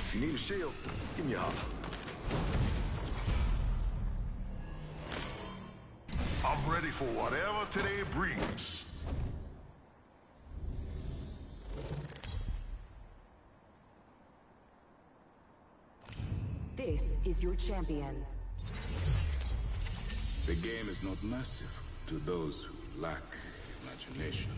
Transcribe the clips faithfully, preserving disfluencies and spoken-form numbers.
If you need a shield, give me a holler. I'm ready for whatever today brings. This is your champion. The game is not massive to those who lack imagination.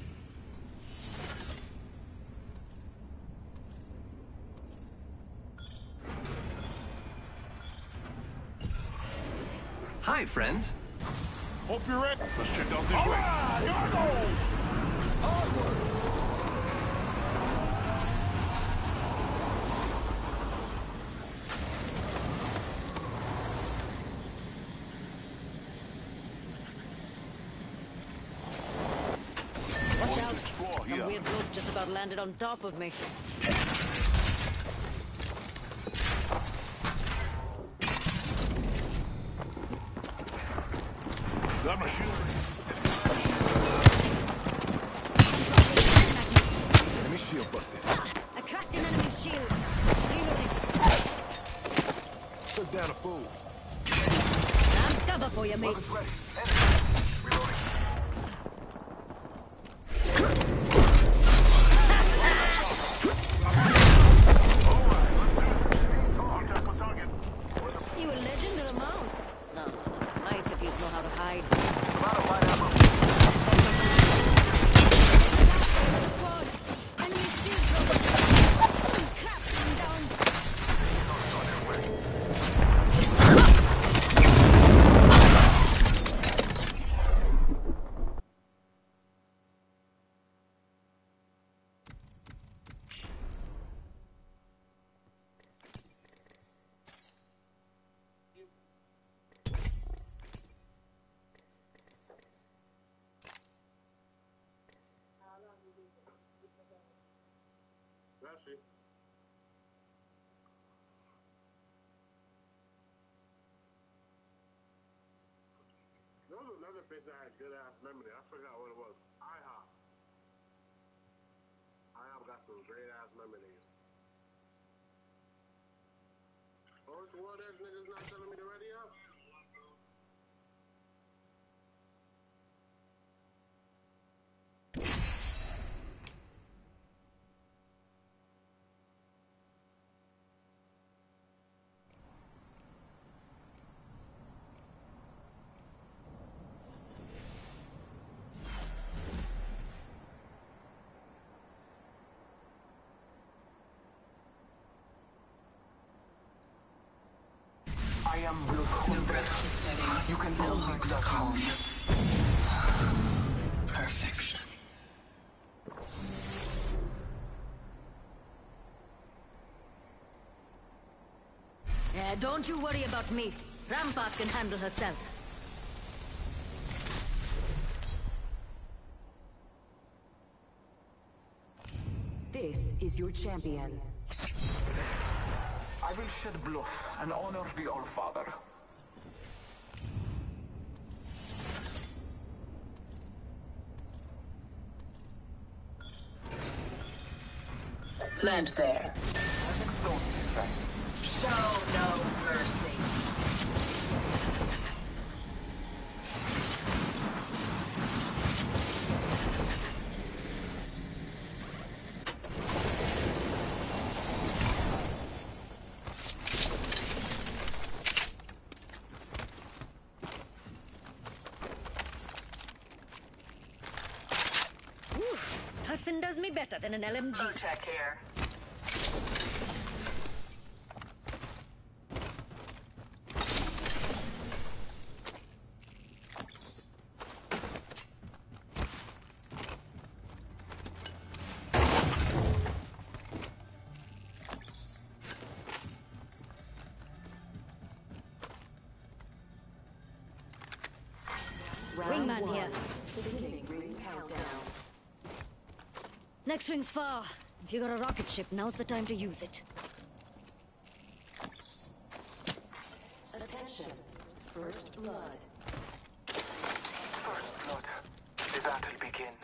Hi, friends. Hope you're ready. Let's check out this way. Watch out! Some weird bloke just about landed on top of me. Got my shield. Enemy shield busted. I cracked an enemy's shield. Reloading. Took down a fool. I'm cover for you, mates. Ready. Enemy. Reloading. You a legend or a mouse? No, nice if you know how to hide. Squad, enemy shield broken. Holy crap, I'm down. That's it. There was another place that had good ass memory. I forgot what it was. IHOP. IHOP got some great ass memories. Oh, it's what ass niggas not telling me to ready up? I am Blue. No breath to steady. You can No call me heart to Black calm. Hole. Perfection. Yeah, don't you worry about me. Rampart can handle herself. This is your champion. I will shed blood and honor the All-Father. Land there. Let's explode this thing. Show no mercy. Nothing does me better than an L M G. Check here. Wingman here. Beginning ring countdown. Next ring's far. If you got a rocket ship, now's the time to use it. Attention. First blood. First blood. The battle begins.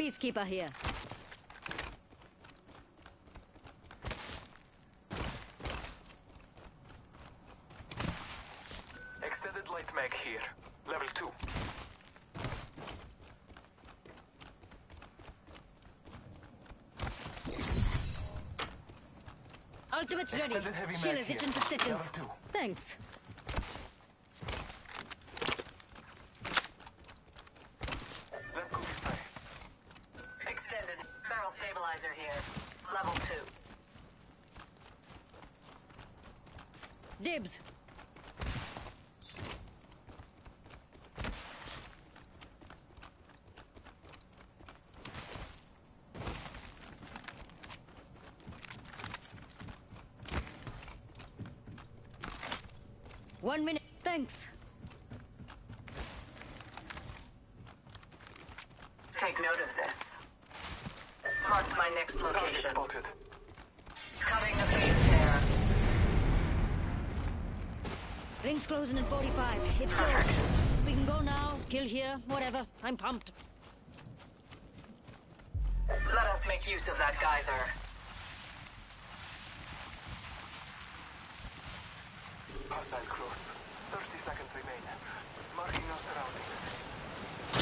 Peacekeeper here. Extended light mag here. Level two. Ultimate's ready. Extended heavy mag Sheila's here. itching for stitching. Level two. Thanks. Let's go this way. Extended barrel stabilizer here. Level two. Dibs. One minute. Thanks. Take note of this. Marks my next Target location. spotted. Cutting the phase tear. Ring's closing in forty-five. It's close. We can go now, kill here, whatever. I'm pumped. Let us make use of that geyser. Hostile close. thirty seconds remain. Marking our surroundings.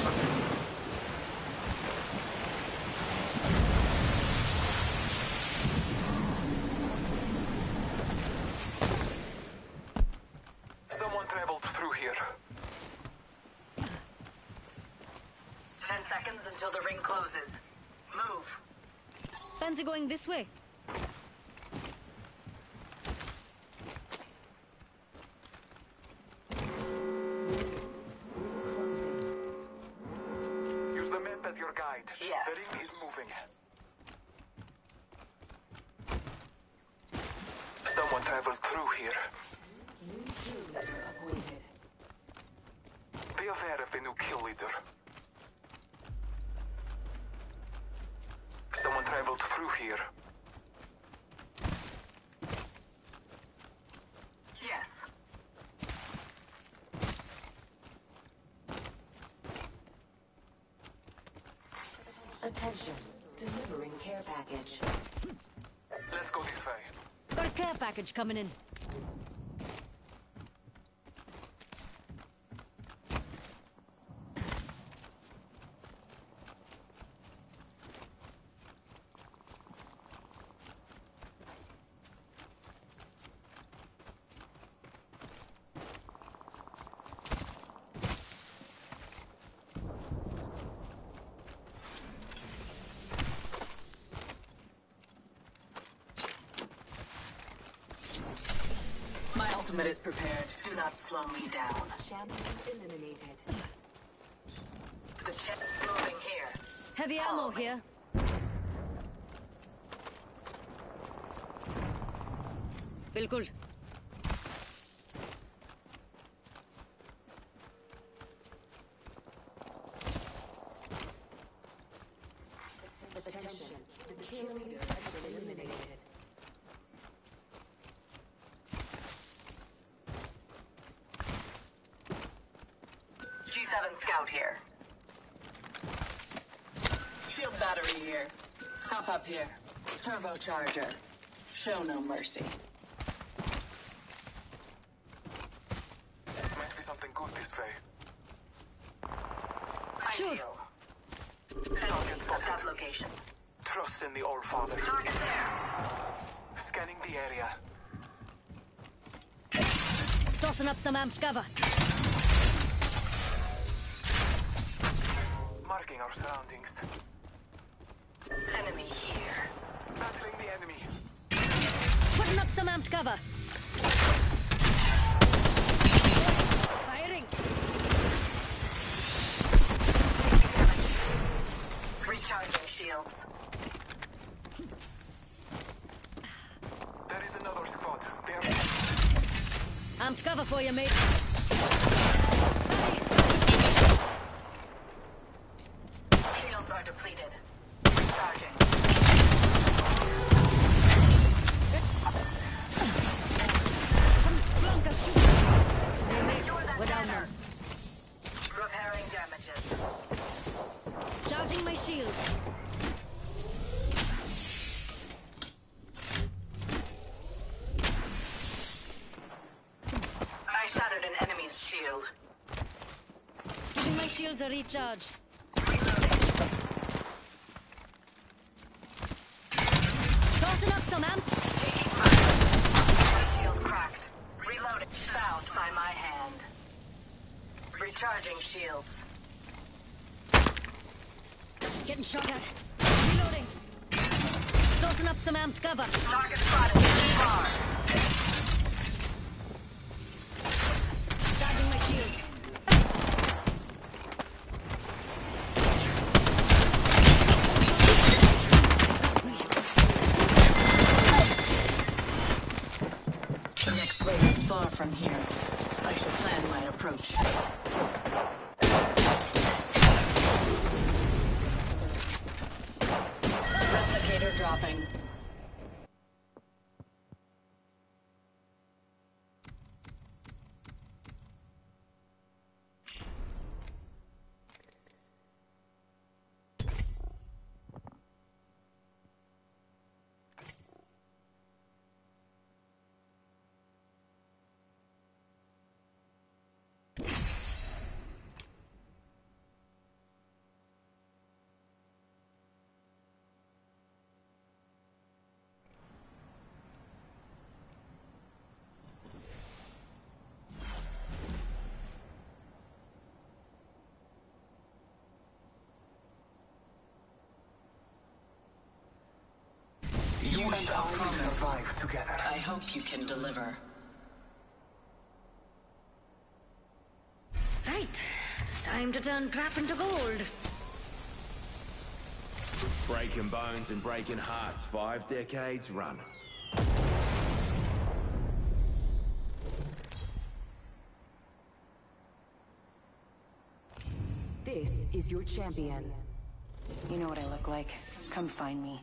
Someone traveled through here. Ten seconds until the ring closes. Move. Fancy going this way? Closing. Use the map as your guide. Yes. The ring is moving. Someone traveled through here. New kill leader appointed. Be aware of the new kill leader. Someone traveled through here. Yes. Attention. Delivering care package. Let's go this way. Got a care package coming in. My ultimate is prepared. Do not slow me down. Champion eliminated. The chest moving here. Heavy ammo here. Bilkul. Attention. The kill leader has been eliminated. G seven scout here. Shield battery here. Hop up here. Turbocharger. Show no mercy. Might be something good this way. Sure. Ideal. Target at that location. Trust in the All-Father. Target there. Scanning the area. Tossing up some amped cover. Marking our surroundings. Enemy here. Battling the enemy. Putting up some amped cover. Firing. Recharging shields. There is another squad. They are Amped cover for you, mate. Shields are depleted. Recharging. Some flunkers shooting. Hey, mate. We're down now. Repairing damages. Charging my shield. shields are recharged. Tossing up some amp. Taking fire. Shield cracked. Reloading. Found by my hand. Recharging shields. Getting shot at. Reloading. Tossing up some amped cover. Target spotted. Far. Charging my shields. The next wave is far from here. I should plan my approach. Replicator dropping. You and I will survive together. I hope you can deliver. Right. Time to turn crap into gold. Breaking bones and breaking hearts, five decades run. This is your champion. You know what I look like. Come find me.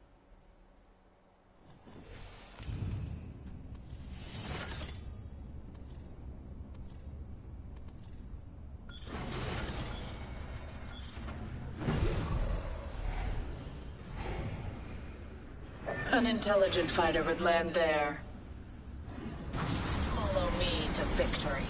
An intelligent fighter would land there. Follow me to victory.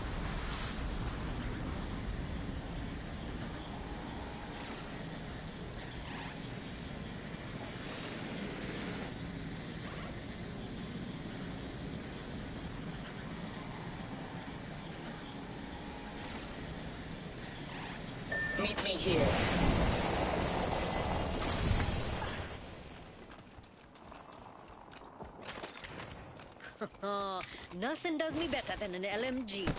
Meet me here. Nothing does me better than an L M G.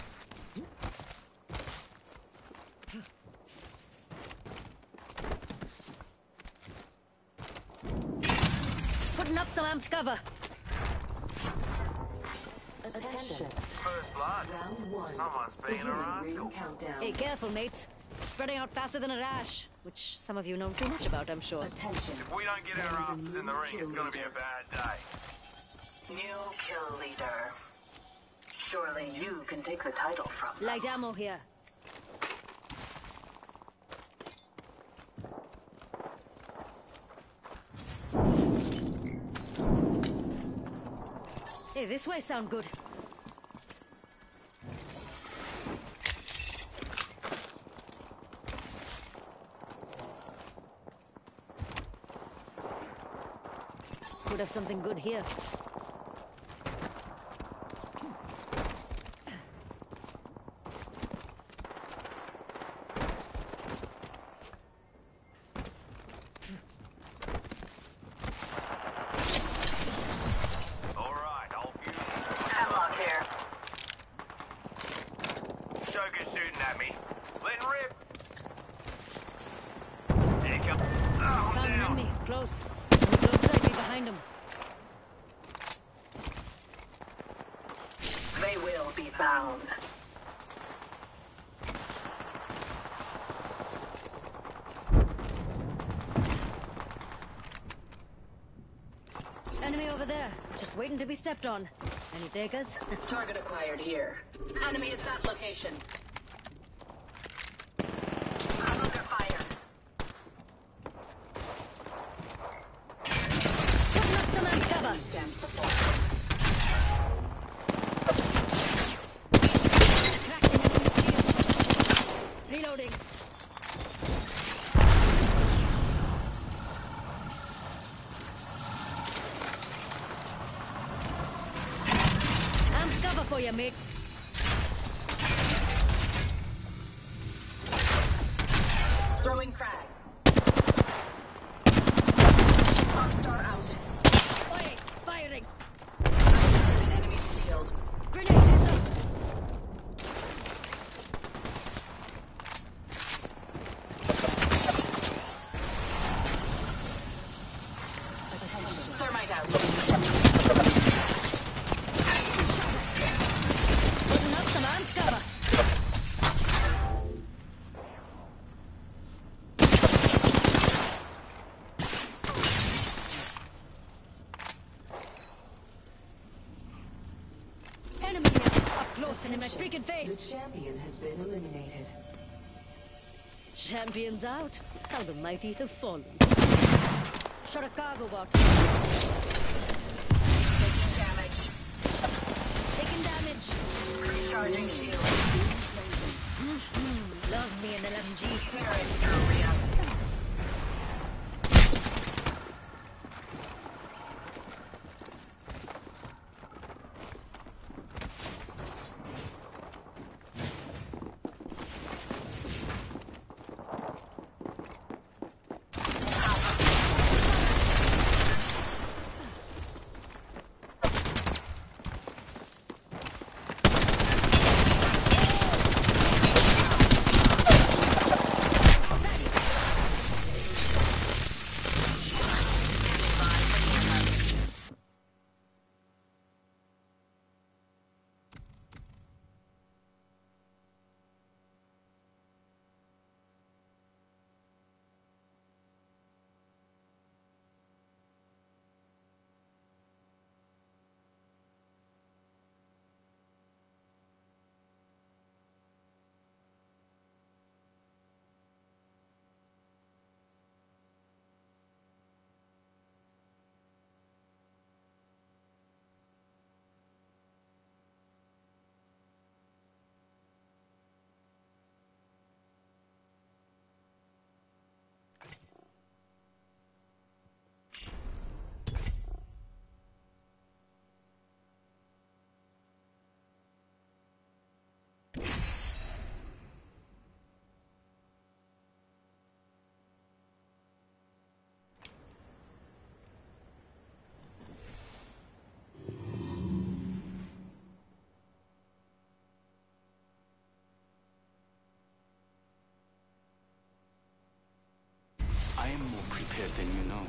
Putting up some amped cover. Attention. First blood. Round one. Someone's being a Beginning rascal. ring countdown. Hey, careful, mates. Spreading out faster than a rash, which some of you know too much about, I'm sure. Attention. If we don't get There our is a asses in the new ring, it's kill gonna be leader. a bad day. New kill leader. Surely you can take the title from them. Light ammo here. Hey, this way sound good. Could have something good here. Alright, I'll use Hemlock here. Joker's shooting at me. Let him rip. Here he comes. Oh, I'm Found an down. enemy. Close. Looks like me behind him. They will be bound. Enemy over there. Just waiting to be stepped on. Any takers? Target acquired here. Enemy at that location. I'm under fire. Putting up some amp cover. Enemy stands before. Cracked an enemy's shield. Reloading. for you, mates. Throwing frag. Rockstar out. Oi, firing. I hit an enemy shield. Grenade, Lisa. Thermite out. Putting up some arms cover. Enemy now, up close and in my freaking The face. champion has been eliminated. Champions out. How the mighty have fallen. Shot a cargo bot. Taking damage. Taking damage. Recharging shield. Love me an L M G. Tearing through reality. I am more prepared than you know.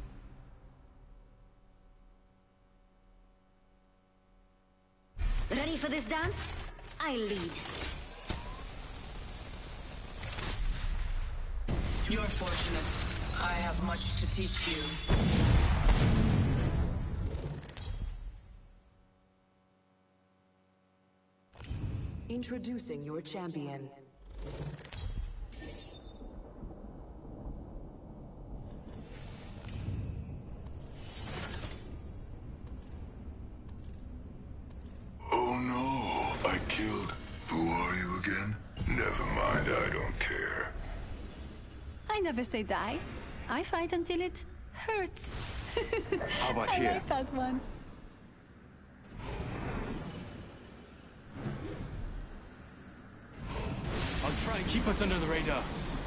Ready for this dance? I lead. You're fortunate. I have much to teach you. Introducing your champion. Oh no, I killed. Who are you again? Never mind, I don't care. I never say die. I fight until it hurts. How about I here? like that one. I'll try and keep us under the radar.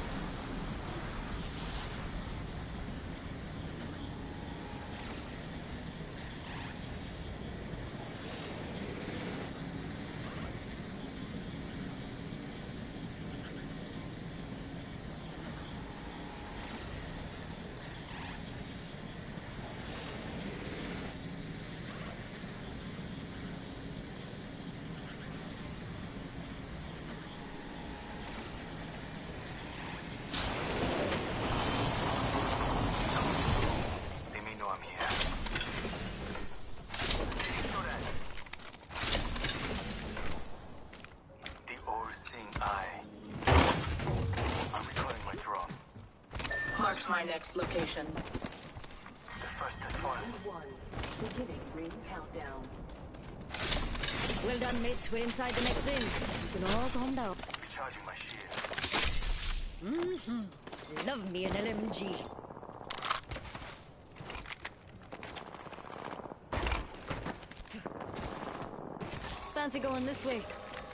Marked my next location. The first is fun. One. Beginning ring countdown. Well done, mates. We're inside the next ring. You can all calm down. Recharging my shield. Mm-hmm. Love me an L M G. fancy going this way.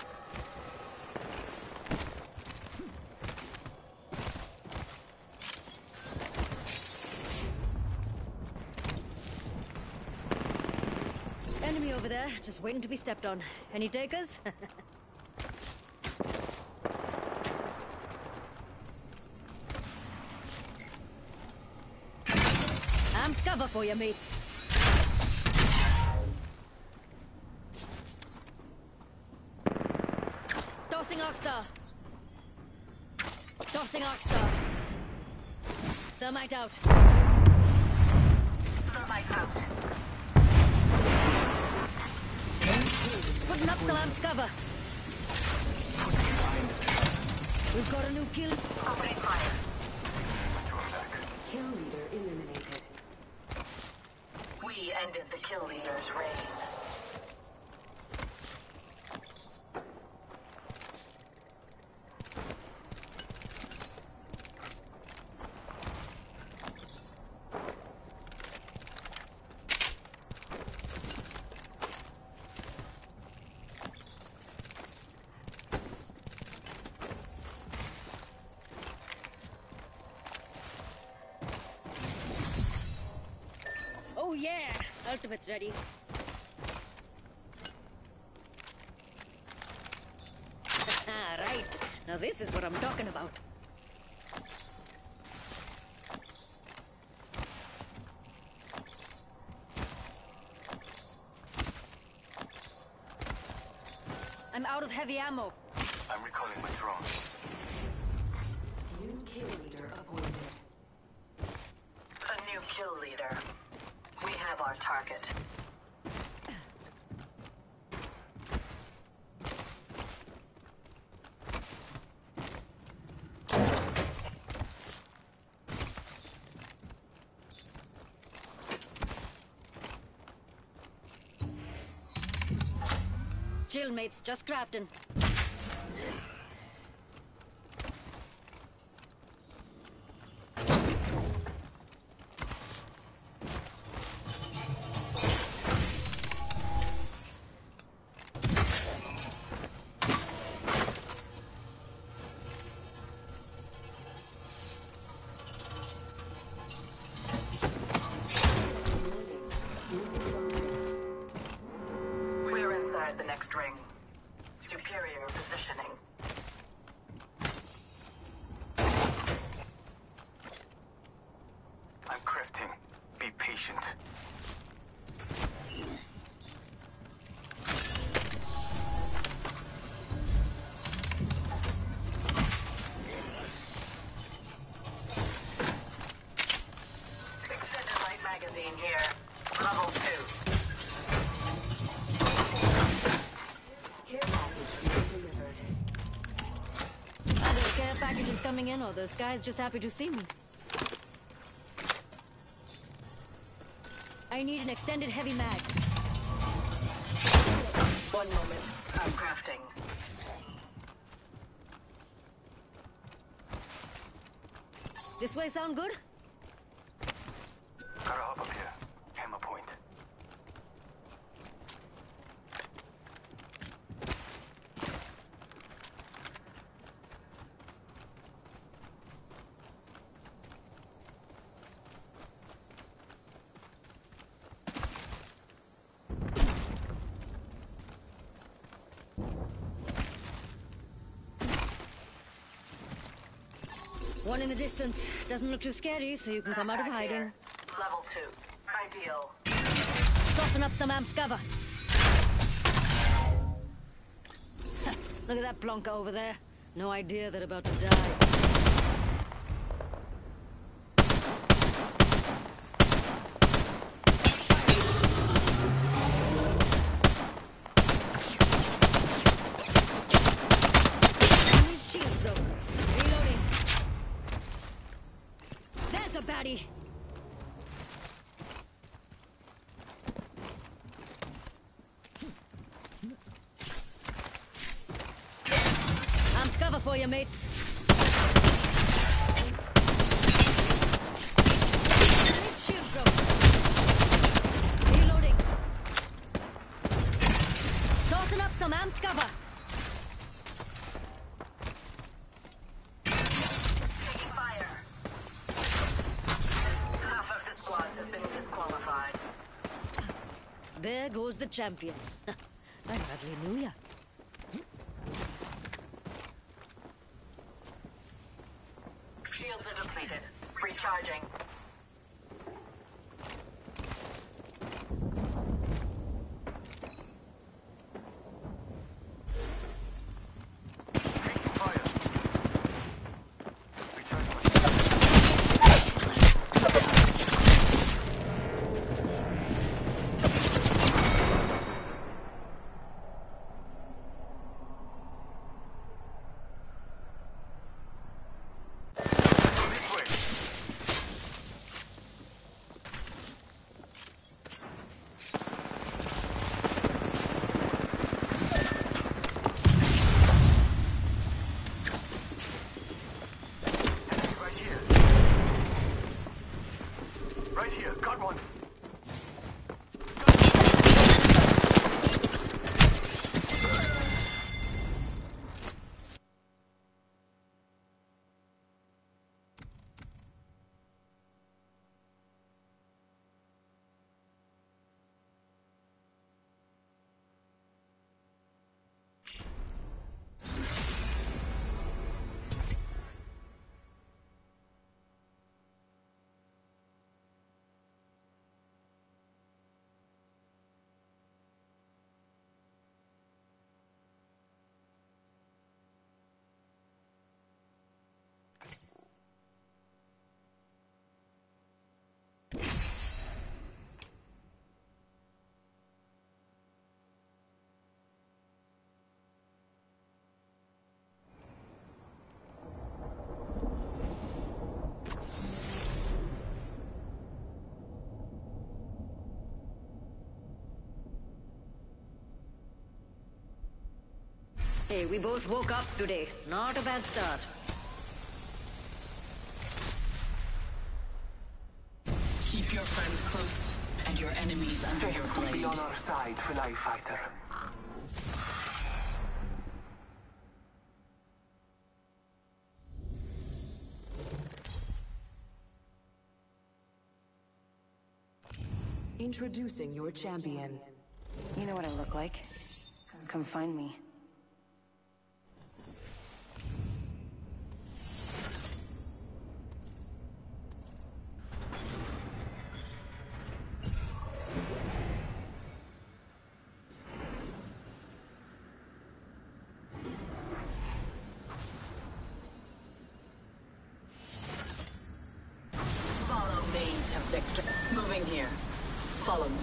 Enemy over there, just waiting to be stepped on. Any takers? Amped cover for you, mates. Tossing Arcstar. Tossing Arcstar. Thermite out. Thermite out. Putting up some amped cover. We've got a new kill. Opening fire. Kill leader eliminated. We ended the kill leader's reign. Oh yeah! Ultimate's ready. Right. Now this is what I'm talking about. I'm out of heavy ammo. I'm recalling my drone. New kill leader appointed. A new kill leader. We have our target. Chill, mates. Just crafting. We're inside the next ring. Superior positioning. I'm crafting. Be patient. Extended light magazine here. Level two. Care package being delivered. Either the care package is coming in or the sky's just happy to see me. I need an extended heavy mag. One moment. I'm crafting. This way sound good? Gotta hop up here. Hammer point. One in the distance. Doesn't look too scary, so you can come out of hiding. Here. Level two. Ideal. Tossing up some amped cover. Look at that plonker over there. No idea they're about to die. Need shield though. Reloading. There's a baddie. Amped cover for you, mates. Need shield though. Reloading. Tossing up some There goes the champion. I hardly knew ya. Shields are depleted. Recharging. Hey, we both woke up today. Not a bad start. Keep your friends close and your enemies under your blade. Be on our side, Fly Fighter. Introducing your champion. You know what I look like. Come find me. Follow me to victory. Moving here. Follow me.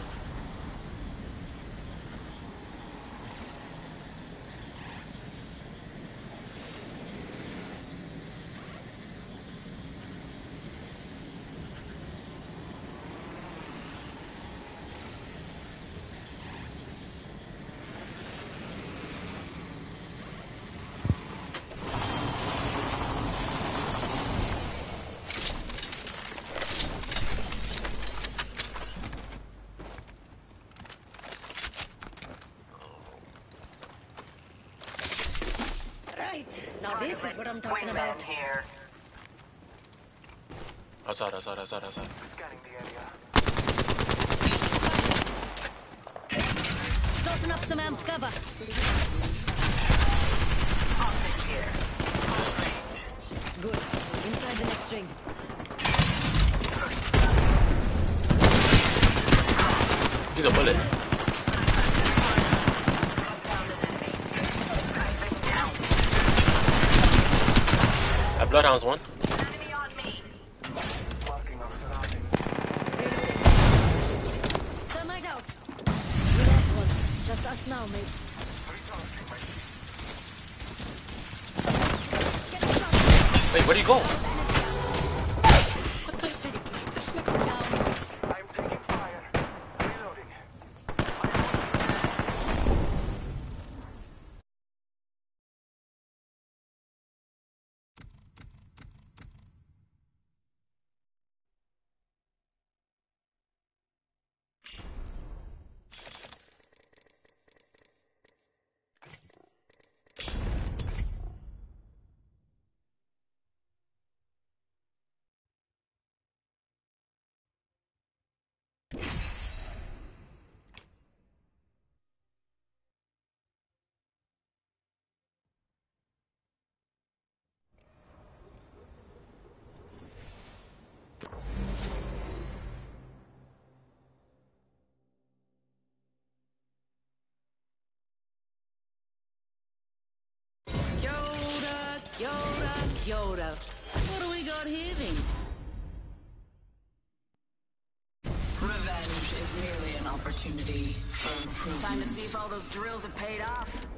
Right. Now this is what I'm talking Wingman about. here. Outside, outside, outside, outside. Scanning the area. Tossing up some amped cover. Optics here. Good. Inside the next ring. He's a bullet. That Bloodhound's one. Enemy on me. Marking our surroundings. Thermite out. We lost one. Just us now, mate. Wait, where'd he go? I'm taking fire. Reloading. Kia ora. What do we got here then? Revenge is merely an opportunity for improvement. Time to see if all those drills have paid off.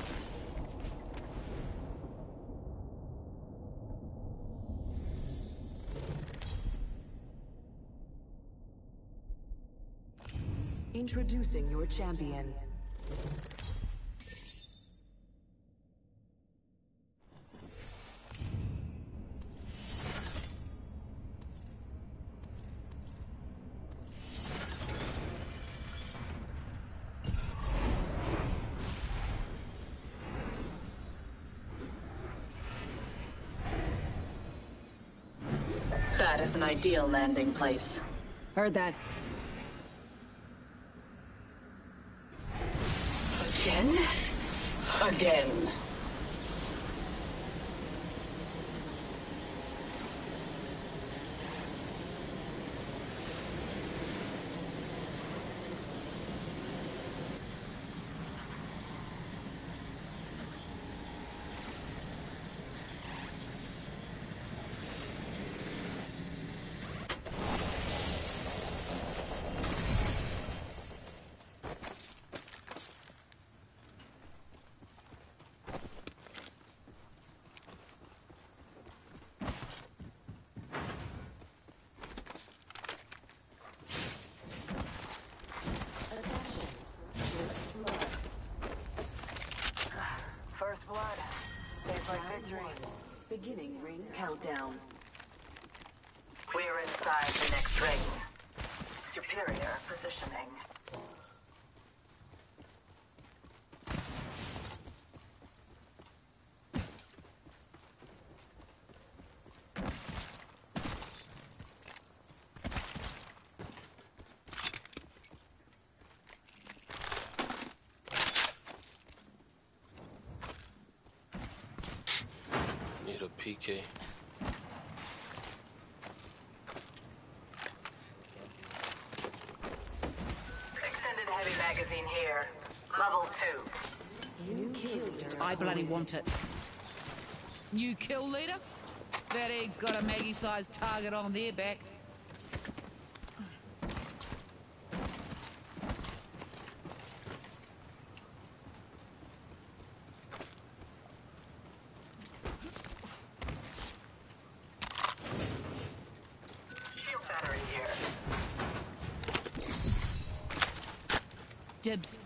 Introducing your champion. That is an ideal landing place. Heard that. Again? Again. First blood. Tastes like victory. Beginning ring countdown. We're inside the next ring. Superior positioning. Need a P K. Extended heavy magazine here. Level two. You killed her. I bloody want it. New kill leader? That egg's got a Maggie-sized target on their back. Shield battery here. Dibs.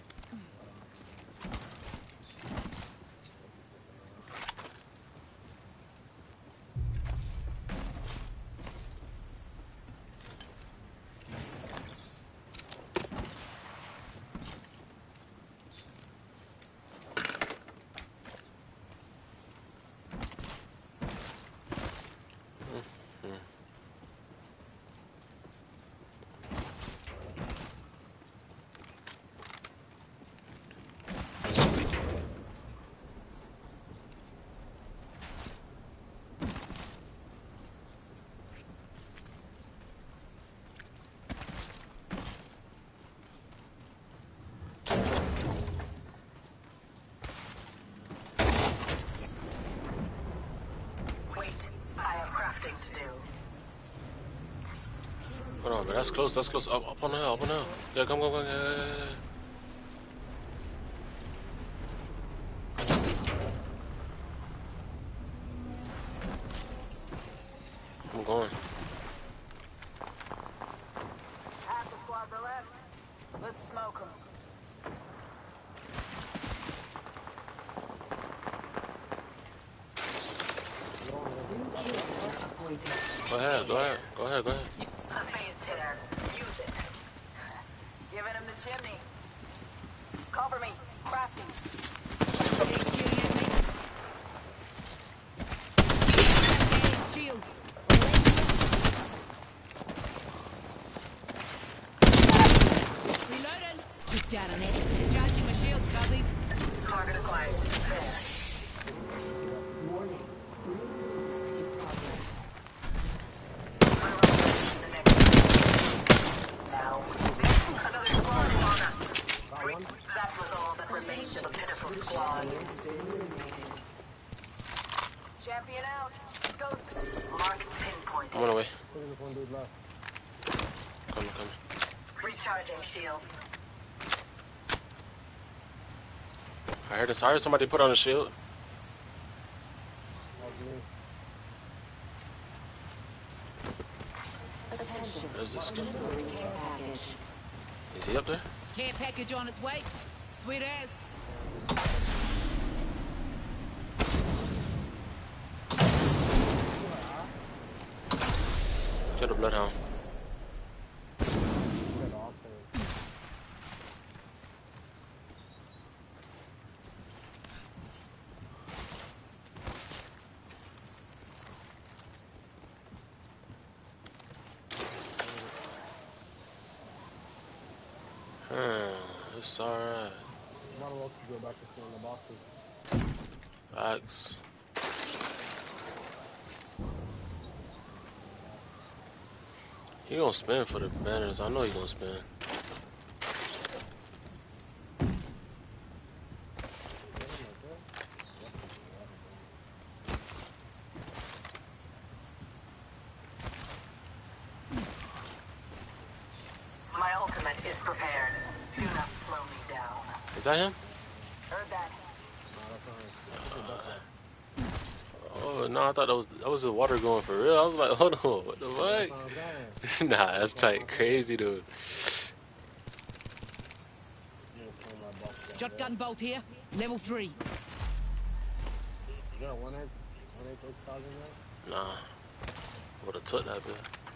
Hold on, but that's close, that's close. Up, up on the hill, up on the hill. Yeah, come, come, come. Yeah, yeah, yeah, yeah. I'm going. Half the squads are left. Let's smoke them. Go ahead, go ahead, go ahead, go ahead. A phase tear. Use it. Giving him the chimney. Cover me. Crafting. Shield. Reloading. Took down an enemy. Charging my shields, fuzzies. Target acquired. There. Warning. Now. Another squad spawner. That was all that remained of a pitiful squad. Champion out. one dude left. Coming, coming. Recharging shield. I heard this. I heard somebody put on a shield. Attention. There's this stuff. Delivering care package. Is he up there? Care package on its way. Sweet as. Get a bloodhound. Hmm, it's alright. Might as well go back to filling the boxes. Facts. He gonna spin for the banners. I know he gonna spin. My ultimate is prepared. Do not slow me down. Is that him? Heard that. Oh no, I thought that was that was the water going for real. I was like, hold on, what the fuck? Nah, that's tight, crazy dude. Shotgun bolt here. Level three. You got a one eight, one eight eight thousand there? Nah, would have took that bit.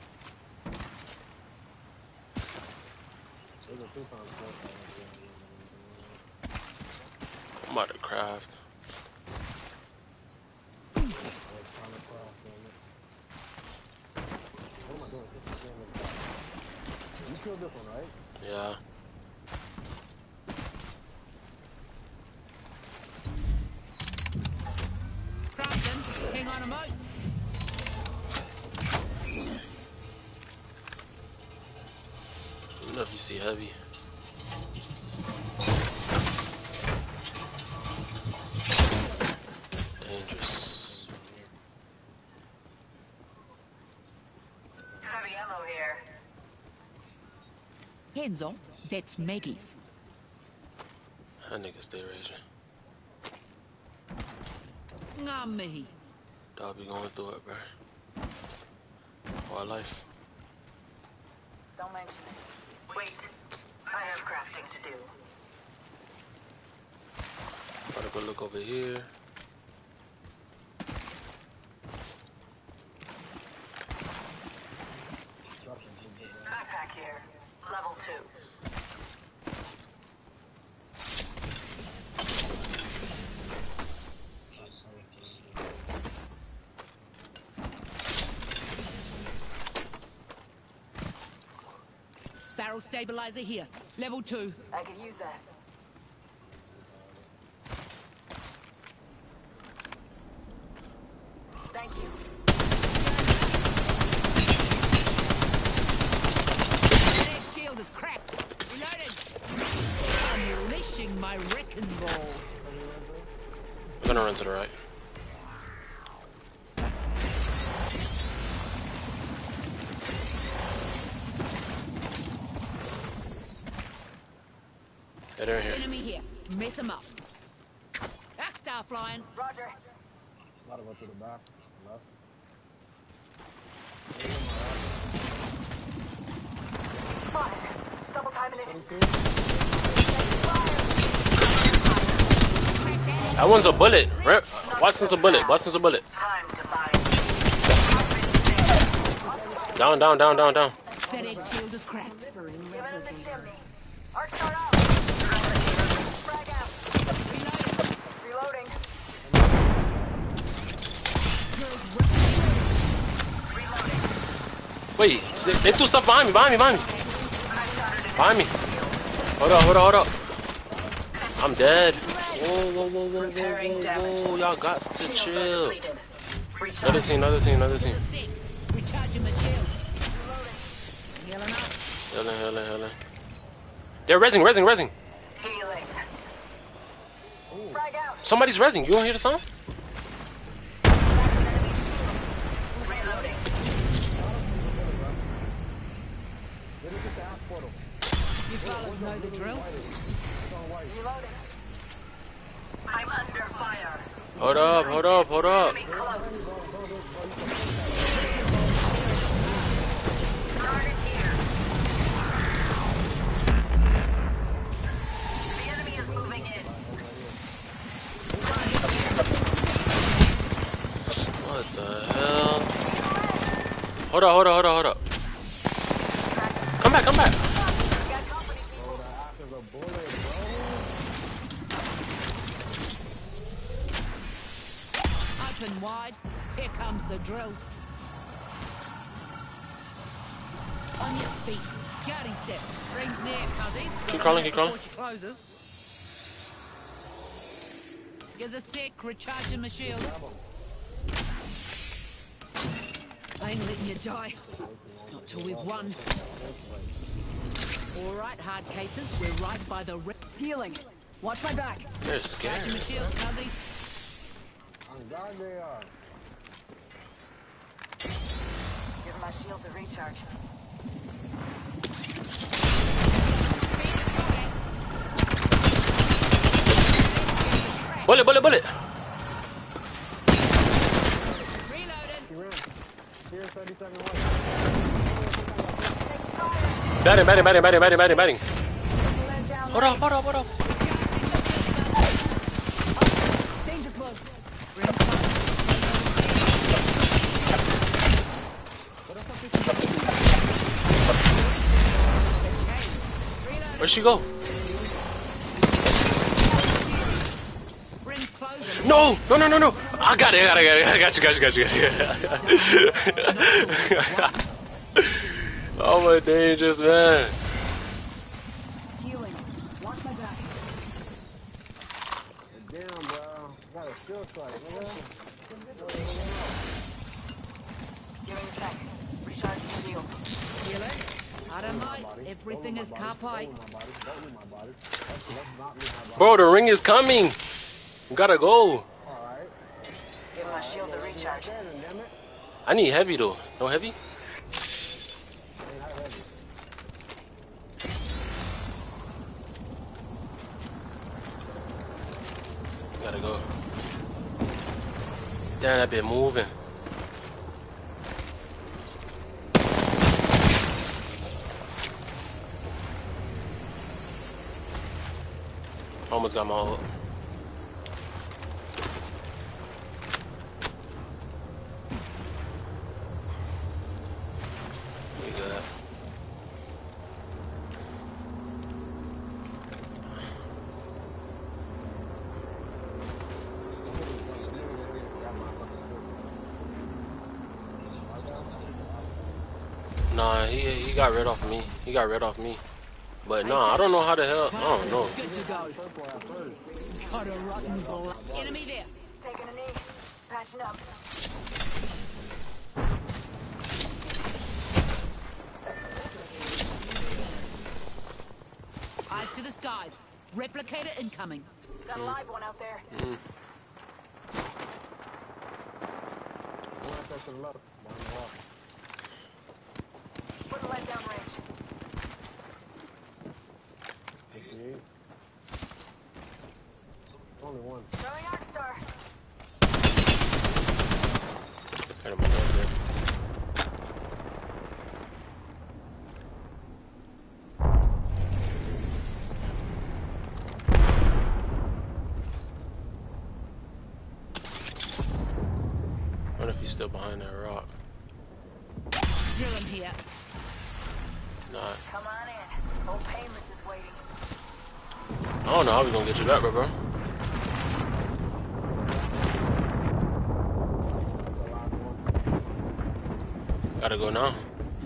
There's a two times four thousand. I'm about to craft. You killed this one, right? Yeah. Crafton, hang on a mo. I don't know if you see heavy. Dangerous. Heavy ammo here. Hands off. That's Maggie's. That nigga stay raging. Nah, me. I'll be going through it, bro. For life. Don't mention it. Wait. I have crafting to do. Gotta go look over here. Backpack here. Level two. Barrel stabilizer here. Level two. I could use that. Thank you. That shield is cracked. Reloaded. I'm unleashing my wrecking ball. I'm gonna run to the right. Yeah, they're in here. Enemy here. Mess him up. Back star flying. Roger. A lot of go through the back. Left. Spotted. Double timing it. That one's a bullet. Right? Watson's a bullet. Watson's a bullet. Time to buy. Down, down, down, down, down. That egg shield is cracked. Giving him the chimney. Arc start out. Frag out. Reloading. Reloading. Wait, they, they threw stuff behind me, behind me, behind me. Behind me. Hold up, hold up, hold up. I'm dead. Whoa, whoa, whoa, whoa, whoa, whoa, whoa. Y'all got to chill. Another team, another team, another team. Recharging my shield. Healing up. Healing, healing, healing. They're rezzing, rezzing, rezzing. Healing. Frag out. Somebody's rezzing. You don't hear the sound? Reloading. You fellas know the drill. Reloading. I'm under fire. Hold up, hold up, hold up. Enemy close. Target here. The enemy is moving in. What the hell? Hold up, hold up, hold up, hold up. Come back, come back. Open wide. Here comes the drill. On your feet. Got him dead. Rings near, cuzzies. Keep crawling, keep crawling. Before she closes. Gives a sec. Recharging my shields. I ain't letting you die. Not till we've won. All right, hard cases. We're right by the rip. Healing. Watch my back. They're scared. Recharging my shields, cuzzies. Give my shield a recharge. Bullet, bullet, bullet. Batting, batting, batting, batting, batting, batting, batting. Hold up, hold up, hold up. Danger close. Where'd she go? No, no, no, no, no. I got it, I got it, I got it. I got you, got you, got you, got you. Oh, my dangerous man. Healing. Watch my back. Damn, bro. Got a skill sight, man. Give me a sec. Recharge the shields. Healer? I don't mind. Everything is car pie. Bro, the ring is coming. We gotta go. Give my shields a recharge. I need heavy though. No heavy? Gotta go. Damn, that bit moving. Almost got my ult. We good. Nah, he he got rid off me. He got rid off me. But nah, I don't know how the hell. I don't know. Good to go. Got a rotten bull. Enemy there. Taking a knee. Patching up. Eyes to the skies. Replicator incoming. Got a live one out there. Mm. Put the lead down range. Only one. Throwing Arcstar. Got him right there. What if he's still behind that rock? Drill him here. Nah. Come on in. Old Painless is waiting. I don't know how we gonna get you back, bro. bro. Gotta go now.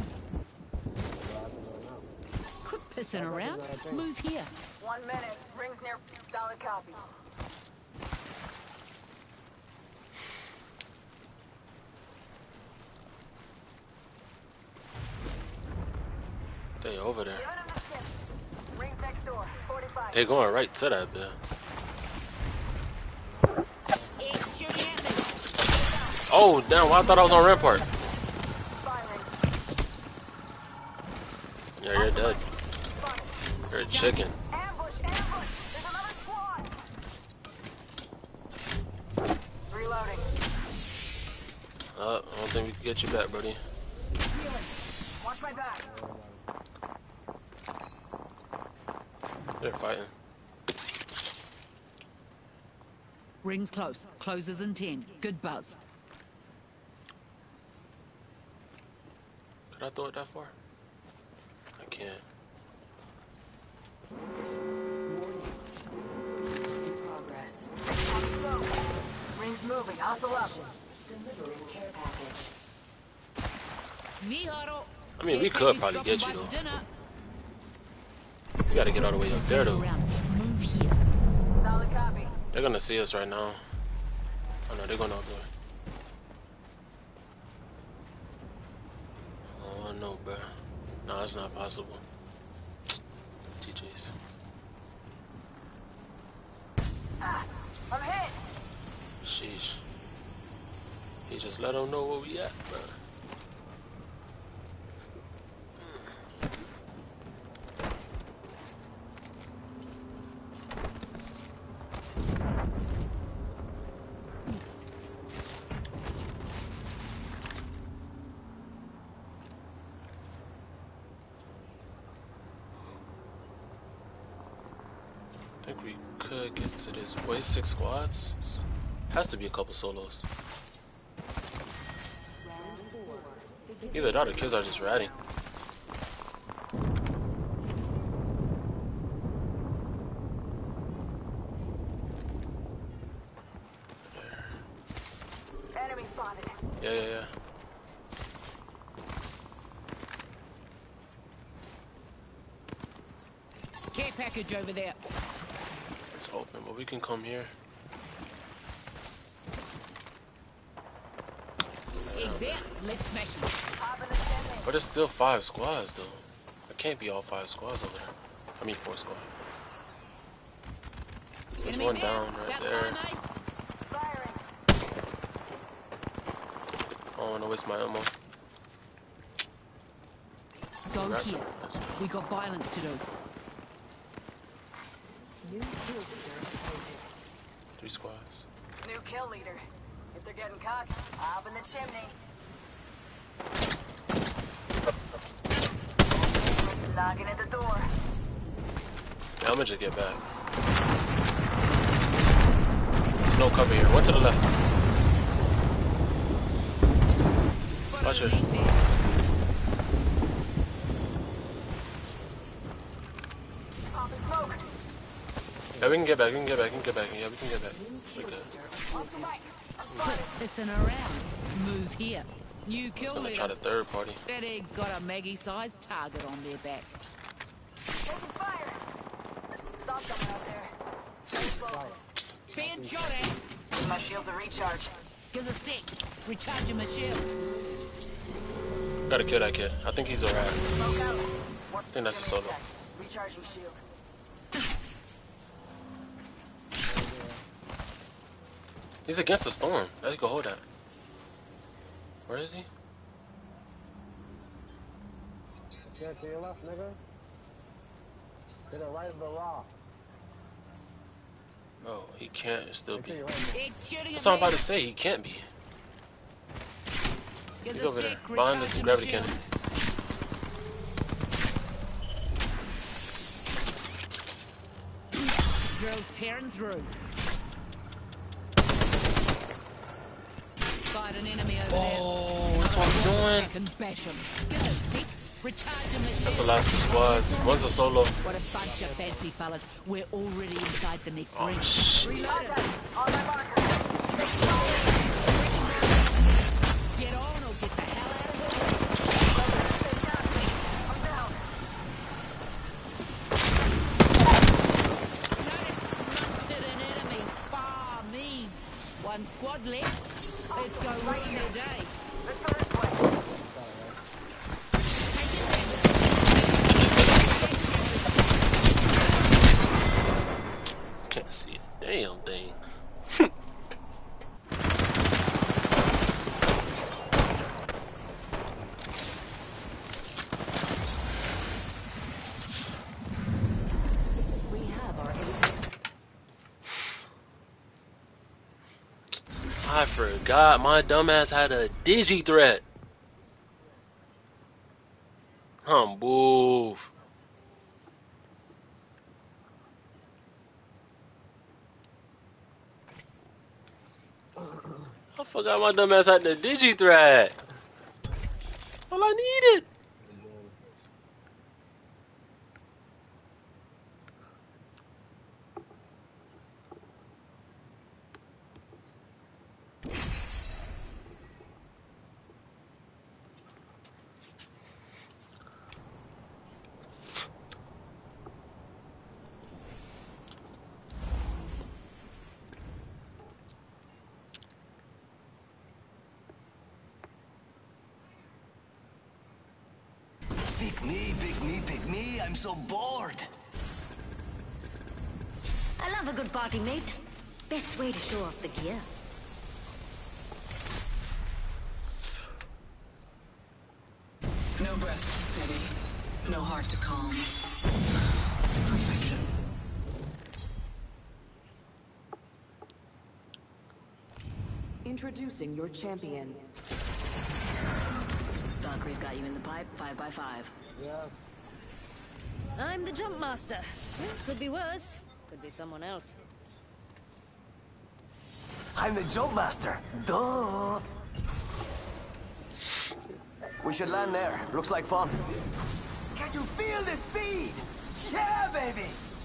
Quit pissing around. Move here. One minute. Rings near. Solid copy. They over there. Giving him the ship. Rings next door. forty-five. They going right to that bit. It's shooting at me. Oh damn! Well, I thought I was on Rampart. Firing. Yeah, you're dead. chicken. Ambush, ambush! There's another squad! Reloading. Uh, I don't think we can get you back, buddy. Healing. Watch my back. They're fighting. Rings close. Closes in ten. Good buzz. Could I throw it that far? I can't. Progress. Rings moving. Hustle up. Delivering care package. Miharo. I mean, we could probably get you, though. We gotta get all the way up there, though. Move here. Solid copy. They're gonna see us right now. Oh no, they're going out there. Oh no, bro. No, that's not possible. G G's. Ah, I'm hit. Sheesh. He just let them know where we at, bro. I think we could get to this. Wait, six squads? Has to be a couple solos. Either that or kids are just ratting. Enemy spotted. Yeah, yeah, yeah. Care package over there. It's open, but we can come here. Egg there. Let's smash them. But it's still five squads, though. It can't be all five squads over there. I mean, four squads. There's Enemy one there. down right That there. time, eh? Firing. I don't want to waste my ammo. Go Right. here. We got violence to do. Three squads. New kill leader. If they're getting cocked, up in the chimney. It's knocking at the door. Yeah, I'm gonna just get back. There's no cover here. One to the left. Watch it. Popping smoke. Yeah, we can get back. We can get back. We can get back. Yeah, we can get back. We good. Let's go back. I'm Quit spotted. pissing around. Move here. New kill Gonna leader. try the third party. That egg's got a Maggie-sized target on their back. Taking fire. Saw someone out there. Stay focused. Being shot at. My shields are recharged. Give us a sec. Recharging my shields. Gotta kill that kid. I think he's alright. Smoke out. I think that's a solo. Recharging shield. He's against the storm. Let's go hold that. Where is he? Yeah, to your left, nigga. To the right of the rock. Oh, he can't still be. It's shooting That's at what I'm me. about to say. He can't be. Give He's us a over there. sec. Behind the Recharging gravity my cannon. shields. Drill tearing through. Fight an enemy over there. Oh, that's what I'm doing. Back and bash him. Give us a sec. Recharging my That's the shields. last two squads. One's a solo. What a bunch of fancy fellas. We're already inside the next Oh, ring. shit. Reloaded. On my marker. Get on or get the hell out of here. I'm down. Mounted an enemy. Far me. One squad left. Let's go ruin their day. Let's go this way. Take it then. Can't see a damn thing. I forgot my dumbass had a digi threat. Humble. I forgot my dumbass had the digi threat. All I needed. Pick me, pick me, pick me. I'm so bored. I love a good party, mate. Best way to show off the gear. No breast to steady. No heart to calm. Perfection. Introducing your champion. Valkyrie's got you in the pipe, five by five. Yeah. I'm the jump master. Could be worse. Could be someone else. I'm the jump master. Duh. We should land there. Looks like fun. Can you feel the speed? Yeah, baby!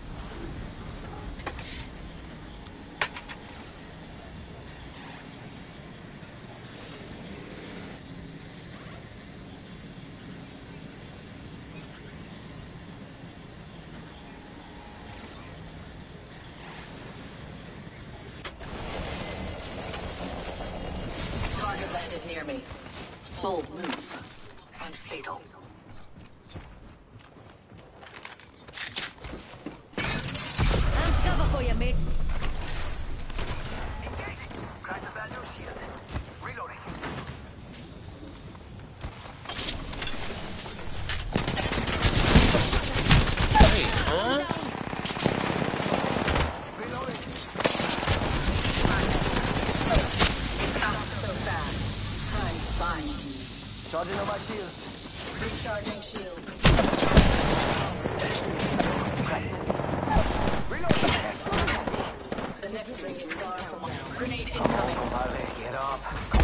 Target landed near me. Bold move. And fatal. I'm cover for you, mates. Crack the bad news shield. Reloading. Hey, huh? Reloading. Not so fast. Time to bind you. Charging on my shields. Recharging shields. The next ring is far from now. Grenade incoming. Vale, get up.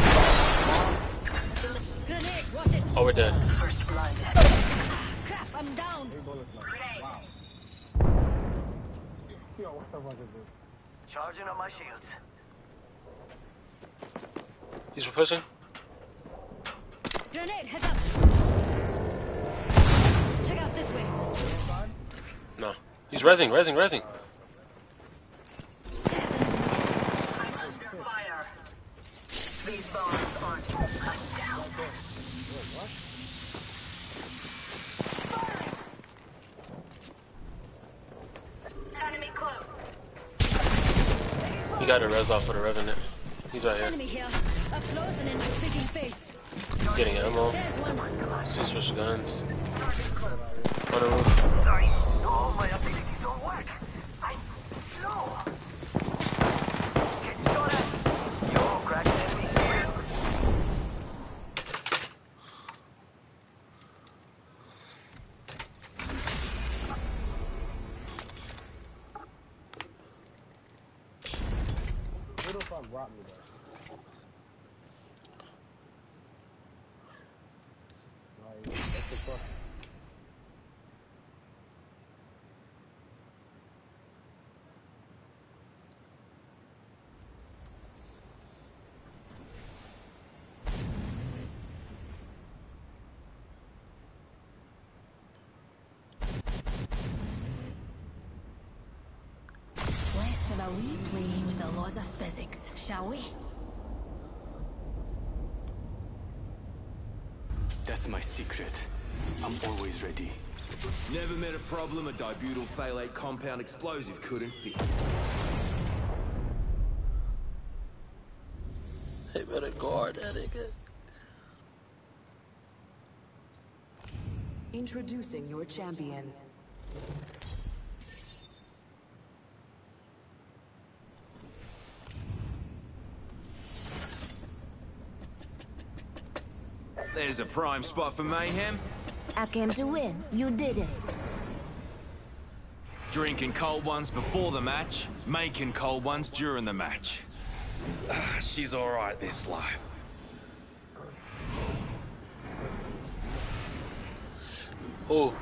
Grenade, watch it. Oh, we're dead. First blood. Crap, I'm down. Grenade. Yo, what the fuck is this? Charging on my shields. He's pushing. Grenade, head up. Check out this way. No. He's rezzing, rezzing, rezzing. I'm under fire. These bombs aren't cut down. Enemy close. He got a res off with a revenant. He's right here. Enemy here. Up close and in my freaking face. He's getting ammo. There's one. See, switch guns. On the roof. Sorry. No, my abilities don't work. I'm slow. Get shot at. Yo, crack the enemy shield. Who the fuck robbed me though? Like, that's the fuck. Let's have a wee play with the laws of physics, shall we? That's my secret. I'm always ready. Never met a problem a dibutyl phthalate compound explosive couldn't fix. They better guard that nigga. Introducing your champion. There's a prime spot for mayhem. I came to win. You didn't. Drinking cold ones before the match, making cold ones during the match. Ah, she's alright this life. Oh.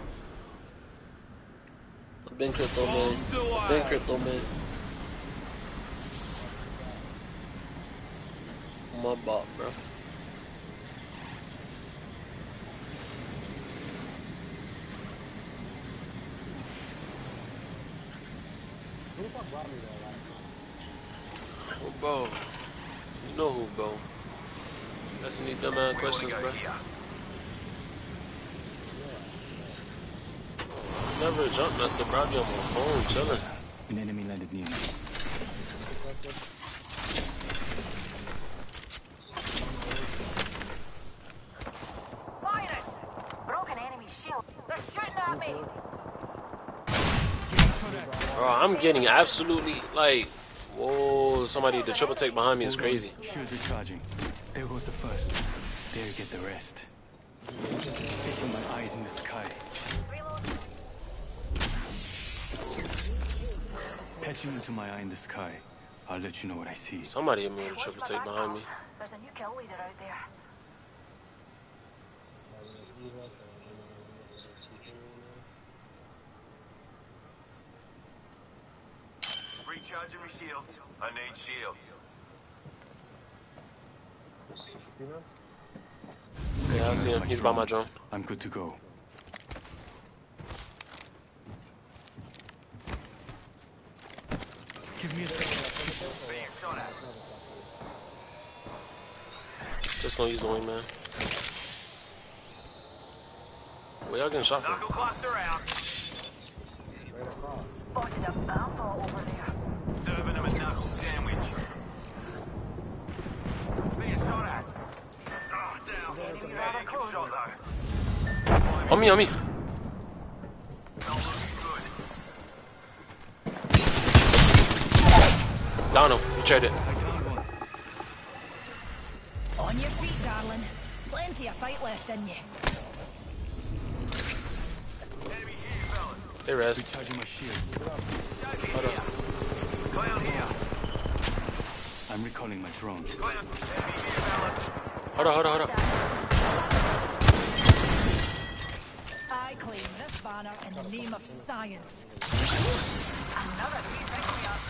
I've been crypto, man. I've been crypto, man. My bot, bro. Who the fuck brought me there, like? Oh, bro. You know who, bro. Asking these dumbass questions, bro. Never a jump master, bro. I be on my phone chilling. An enemy landed near me. Fire it! Broken enemy shield. They're shooting at me. Bro, I'm getting absolutely like, whoa, somebody, the triple take behind me is crazy. Shields recharging. There goes the first. There you get the rest. Taking my eyes in the sky. Patching into my eye in the sky. I'll let you know what I see. Somebody hit me with a triple take behind me. There's a new kill leader out there. Recharging my shields. I need shields. Yeah, I see him. He's by my drone. I'm good to go. Give me a second. Being shot at. Just gonna use the wingman. Where y'all getting shot from? Knuckle cluster out. Spotted a bumper over there. Serving him a knuckle sandwich. Being shot at. Oh, down. Enemy rather close. Shot though. On me, on me. Not looking good. Down him. You tried it. On your feet, darling. Plenty of fight left in you. Enemy here, fellas. They rest. Recharging my shields. Hold up. Clown here. I'm recalling my drone. Clown. Enemy here, fellas. Hold up, hold up, hold up. I claim this banner in the name of science. Another three victory up.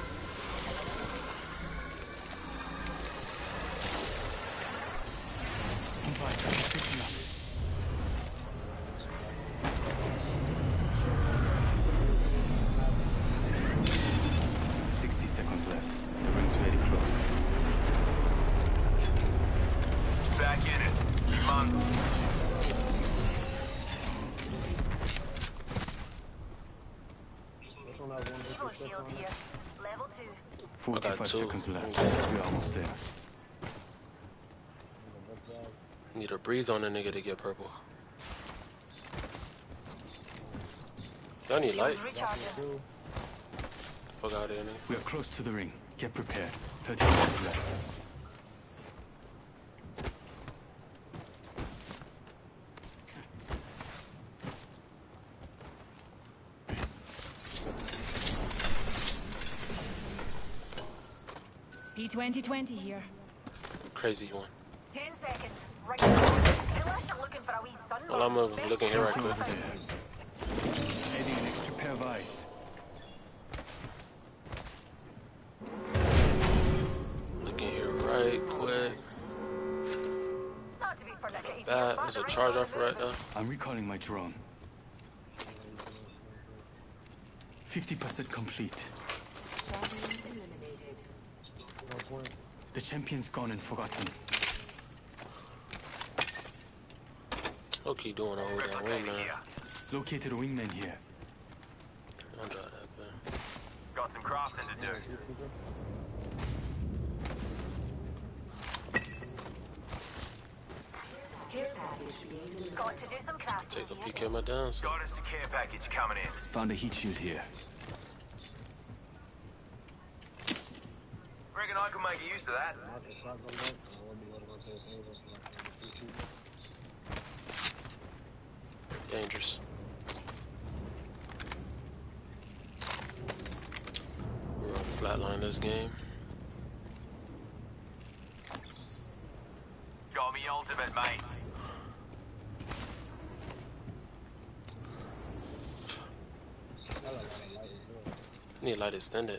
I'm fine. I'm picking up. Sixty seconds left. The ring's very close. Back in it. Keep on. Evo shield here. Level two. Forty-five two. seconds left. We're almost there. Need to breathe on a nigga to get purple. Y'all need light. Shields recharging. Fuck out of here, nigga. We are close to the ring. Get prepared. Thirty seconds left. P twenty twenty here. Crazy one. Ten seconds. Right now. Unless you're looking for a wee sun. Well, I'm uh, looking here right quick. Over there. Adding an extra pair of eyes. Looking here right quick. Not to be finicky. That is a charge off right now. I'm recalling my drone. Fifty percent complete. The champion's gone and forgotten. Okay, doing a whole damn wingman. Located a wingman here. I'll draw that, man. Got some crafting to do. Got to do some crafting. Take a peek at my downside. Got us a care package coming in. Found a heat shield here. Reckon I can make use of that. dangerous. We're on flatline this game. Got me ultimate, mate. Need light extended.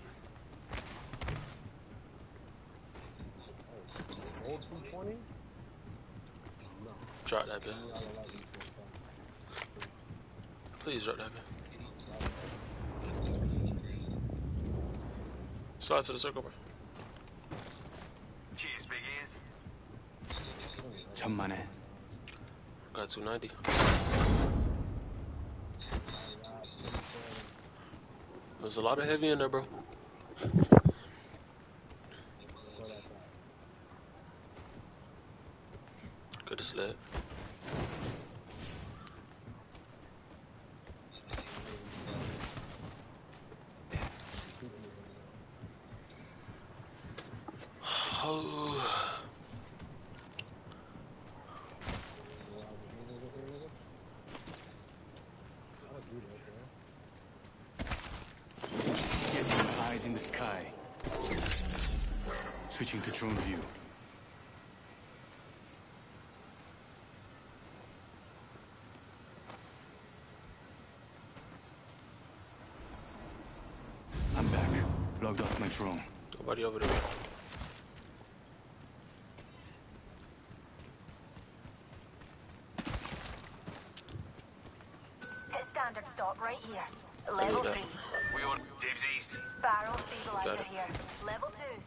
Drop that bit. Please drop that bit. Slide to the circle, bro. Cheers, big ears. 천만에. Got two ninety. There's a lot of heavy in there, bro. Good sled. Oh. Getting eyes in the sky. Switching to drone view. I'm back. Logged off my drone. Nobody over there. Hit standard stock right here. Level three. We on dibsies. Barrel stabilizer Got it. here. Level two.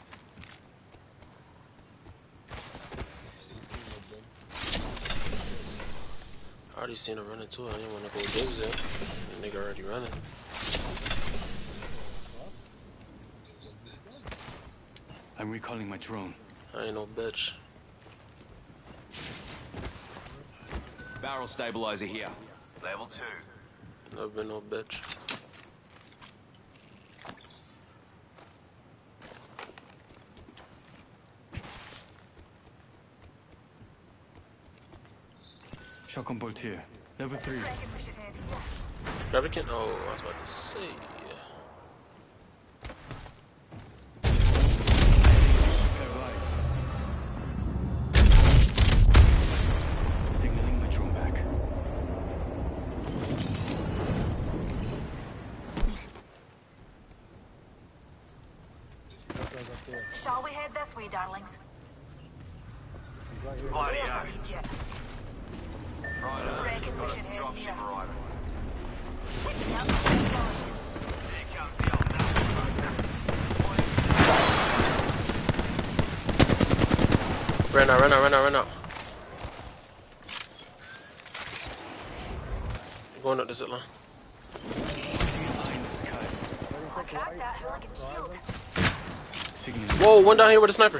I already seen him running too. I didn't want to go digs in. The nigga already running. I'm recalling my drone. I ain't no bitch. Barrel stabilizer here. Level two. Never been no bitch. Shotgun bolt here. Level three. Grab it, oh, I was about to say. Signaling my drone back. Shall we head this way, darlings? Bloody There's hell. an Egypt. Right, Reckon we should head dropship here. arriving. Yep, Here comes the old nut. Run out, run out, run out, run out. Going up the zip line. I cracked that hooligan shield. Whoa, one down here with a sniper.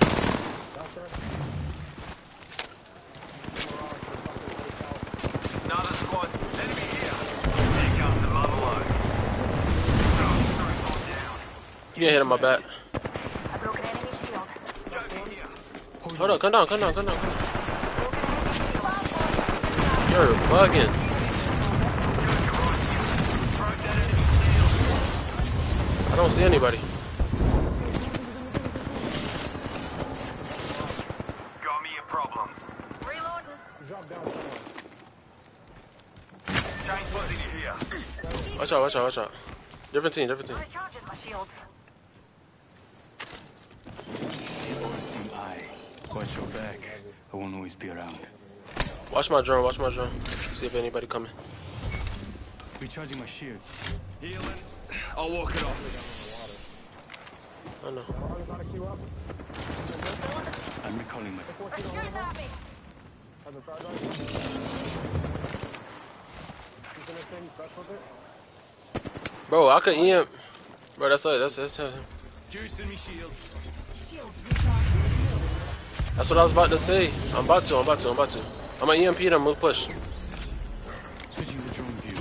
Another squad. Enemy here. Here comes the mother load. You can hit him my back. I broke an enemy shield. Hold up, come down, come down, come down, come down. You're bugging. I don't see anybody. Got me a problem. Reloading. Change position here. Watch out, watch out, watch out. Different team, different team. Recharging my shields. Seem eye. Watch your back. I won't always be around. Watch my drone, watch my drone. See if anybody coming. Recharging my shields. Healing. I'll walk it off. I know. I'm recalling my. They're shooting at me. Bro, I could E M. Bro, that's it. That's that's it. Juicing me shields. That's what I was about to say. I'm about to. I'm about to. I'm about to. I'm gonna E M P them. We'll push. Switching the drone view.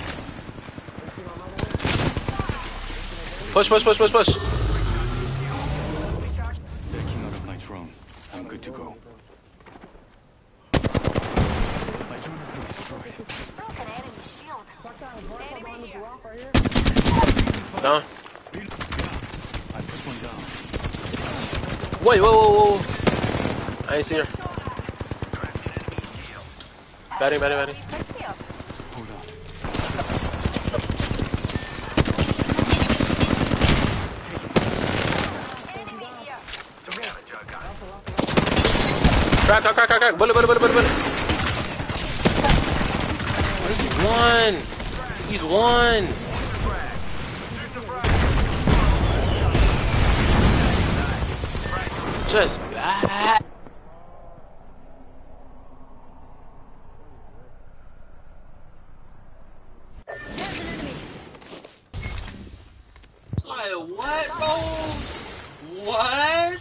Push, push, push, push, push. Backing out of my drone. I'm good to go. My drone has been destroyed. Broke an enemy Down. Wait, whoa, whoa, whoa. I ain't see her. Batting, batting, batting. Hold on. Crack, crack, crack, crack, crack. Bullet, bullet, bullet, bullet, bullet. He's one. He's one. Just bad. Like what, bro? What?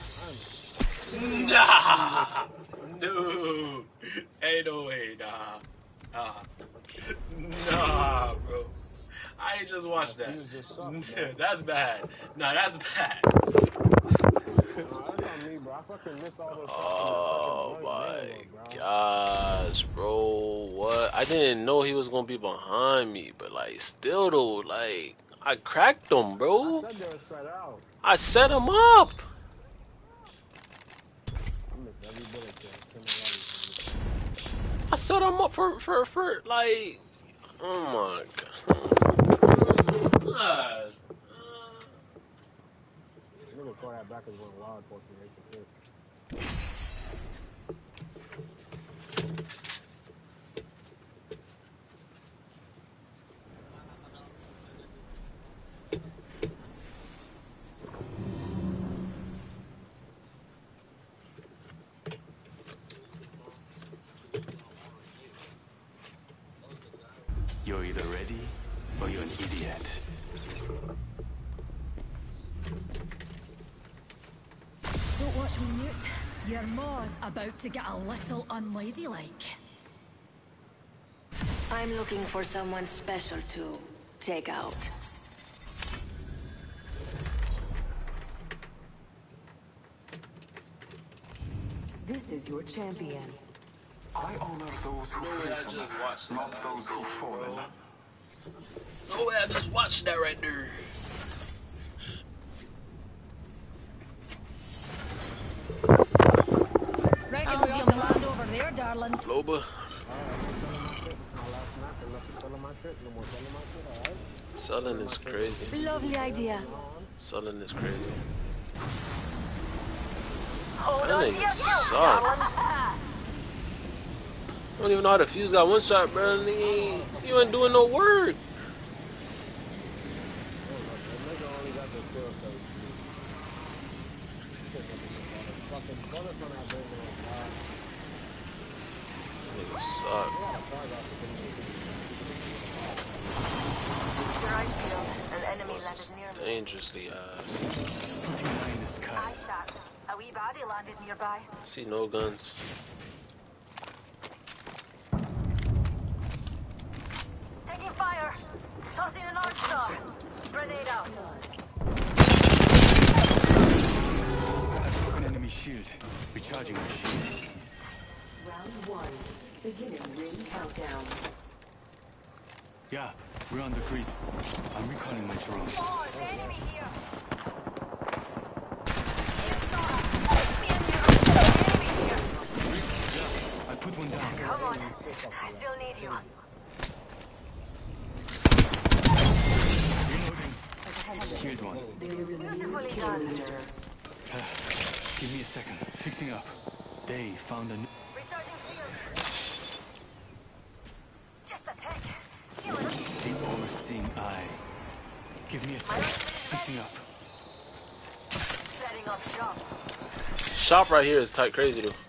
Nah. No. Ain't no way, nah. Nah. Nah, bro. I ain't just watched that. That's bad. Nah, that's bad. Oh my gosh, bro. What? I didn't know he was gonna be behind me, but like still though, like I cracked him, bro. I set him up. I set him up for for for like oh my god. Nigga call that back as one wild portion too. You're either ready or you're an idiot. Don't watch me, Newt. Your maw's about to get a little unladylike. I'm looking for someone special to take out. This is your champion. I honor those who faithful, not those who fallen. No way, I just watched that right there. Reckon we ought to land over there, darlings. Loba. Selling is crazy. Lovely idea. Selling is crazy. Hold That on to nigga your kills, sucks. darlings. I don't even know how to fuse that one shot, bro. Nigga ain't, you ain't doing no work. Nigga suck. Your eyes peeled. An enemy landed near me. Dangerously ass. Eye shot. A wee body landed nearby. I see no guns. Taking fire. Tossing an arc star. Grenade out. I broke an enemy shield. Recharging my shield. Round one. Beginning ring countdown. Yeah, we're on the grid. I'm recalling my drone. Oh, enemy here. I put one down. Come on. I still need you. Killed one. There is a new Beautifully kill done. leader. Give me a second. Fixing up. They found a new... Recharging shield. Just a tick. Heal it up. The overseeing eye. Give me a second. Fixing up. Setting up shop. Shop right here is tight crazy though.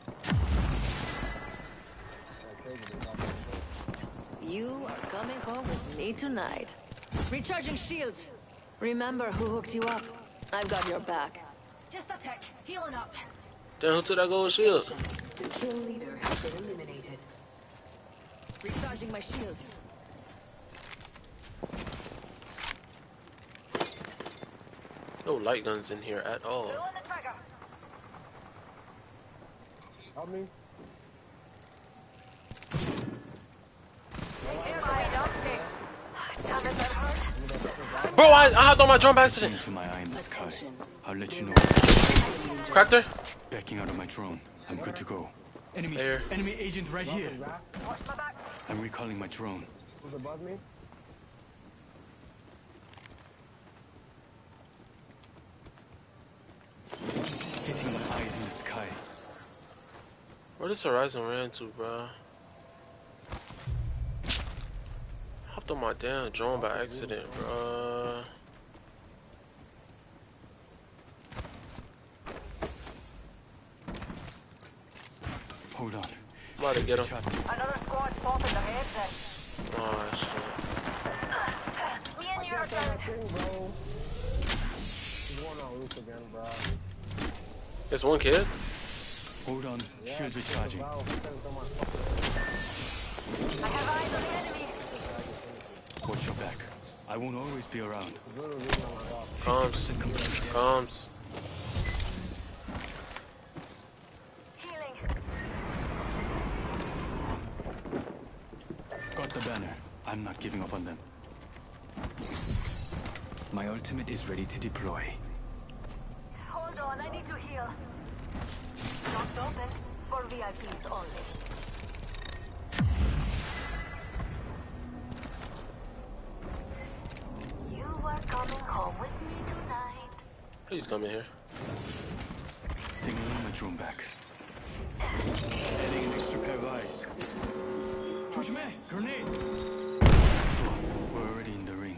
You are coming home with me tonight. Recharging shields. Remember who hooked you up? I've got your back. Just a tick. Healing up. Then who took that gold shield? The kill leader has been eliminated. Recharging my shields. No light guns in here at all. Pull on the trigger. Help me. Here, my dog stick. Damn it, that hurt. Bro, I, I hopped on my drone by accident. To my eye in the sky. I'll let you know. Cracked her? Backing out of my drone. I'm good to go. Enemy, There. enemy agent right here. I'm recalling my drone. Who's above me? Hitting my eyes in the sky. Where does Horizon ran to, bro? Hopped on my damn drone by accident, bro. Hold on. I'm about to get him. Another squad spotted ahead then. Oh, shit. Me and your turn. He's going on roof again, bro. There's one kid? Hold on. Shields recharging. I have eyes on the enemy. Watch your back. I won't always be around. Comms. Comms. Healing. Got the banner. I'm not giving up on them. My ultimate is ready to deploy. Hold on, I need to heal. Doors open for V I Ps only. You are coming home with me tonight. Please come in here. Signaling my drone back. Adding an extra pair of eyes. Joshua, grenade! Sure, we're already in the ring.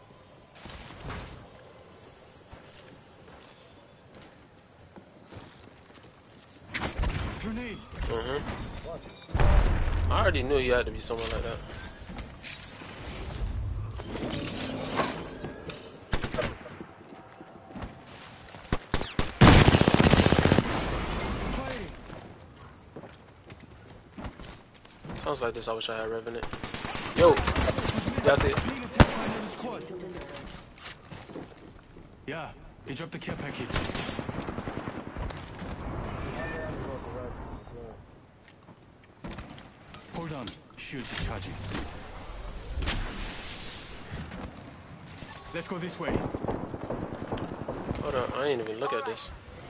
Grenade! Mm-hmm. I already knew you had to be someone like that. Sounds like this. I wish I had Revenant. Yo, y'all see it? Yeah, he dropped the care package. Hold on, shields are charging. Let's go this way. Hold on, I ain't even look at this.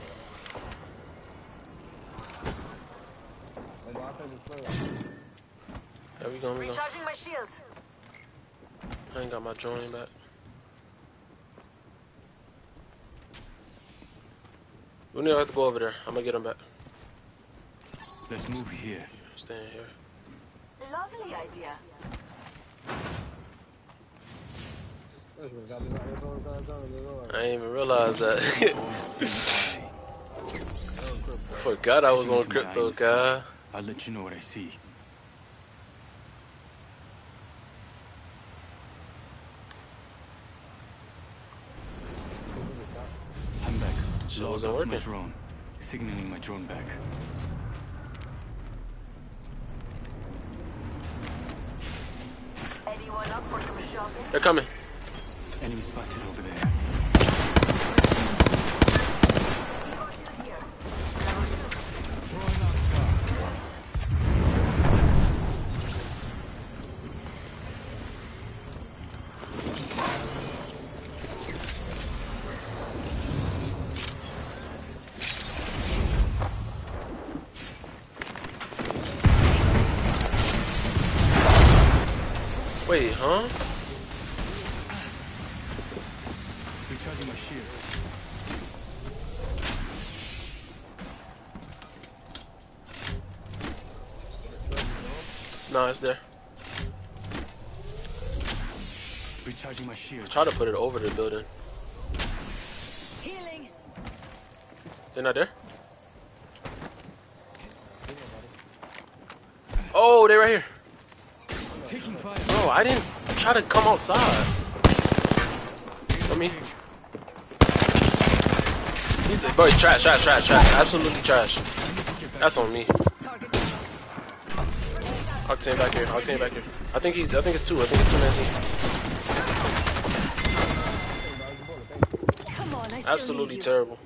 There we go, we go. Recharging my shields. I ain't got my drone back. We need to have to go over there. I'm gonna get him back. Let's move here. Staying here. Lovely idea. I didn't even realize that. Forgot I was on crypto, guy. I'll let you know what I see. I'm back. Shit Logged wasn't off working. my drone. Signaling my drone back. Anyone up for some shopping? They're coming. Enemy spotted over there. Wait, huh? Recharging my shield. No, it's there. Recharging my shield. Try to put it over the building. Healing. They're not there? Oh, they're right here. Taking fire. Bro, I didn't try to come outside. Let me. Bro, he's trash, trash, trash, trash. Absolutely trash. That's on me. Octane back here. Octane back here. I think he's. I think it's two. I think it's two man. Come on, I still Absolutely need you. terrible.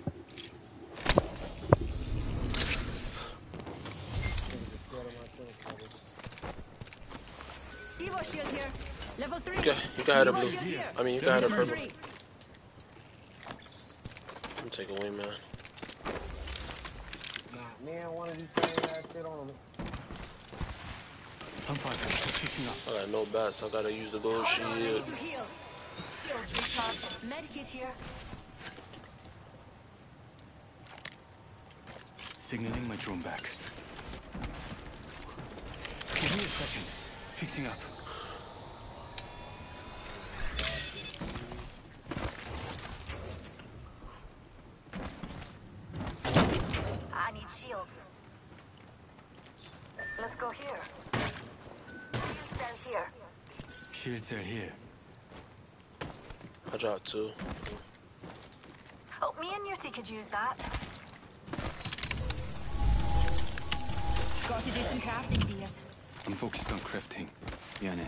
Evo shield here. Level Level three. Okay, you can have the blue. Shield here. I mean, you can have the Level purple. three. I'm gonna take a wing, man. Nah, man, one of these things that shit on me. I'm fine. Just fixing up. I got no bats. I gotta use the gold shield. Shields recharged. Medkit here. Signaling my drone back. Give me a second. Fixing up. I need shields. Let's go here. Shield cell here. Shield cell here. I dropped two. Oh, me and Newty could use that. Got to do some crafting, dears. I'm focused on crafting. Yane.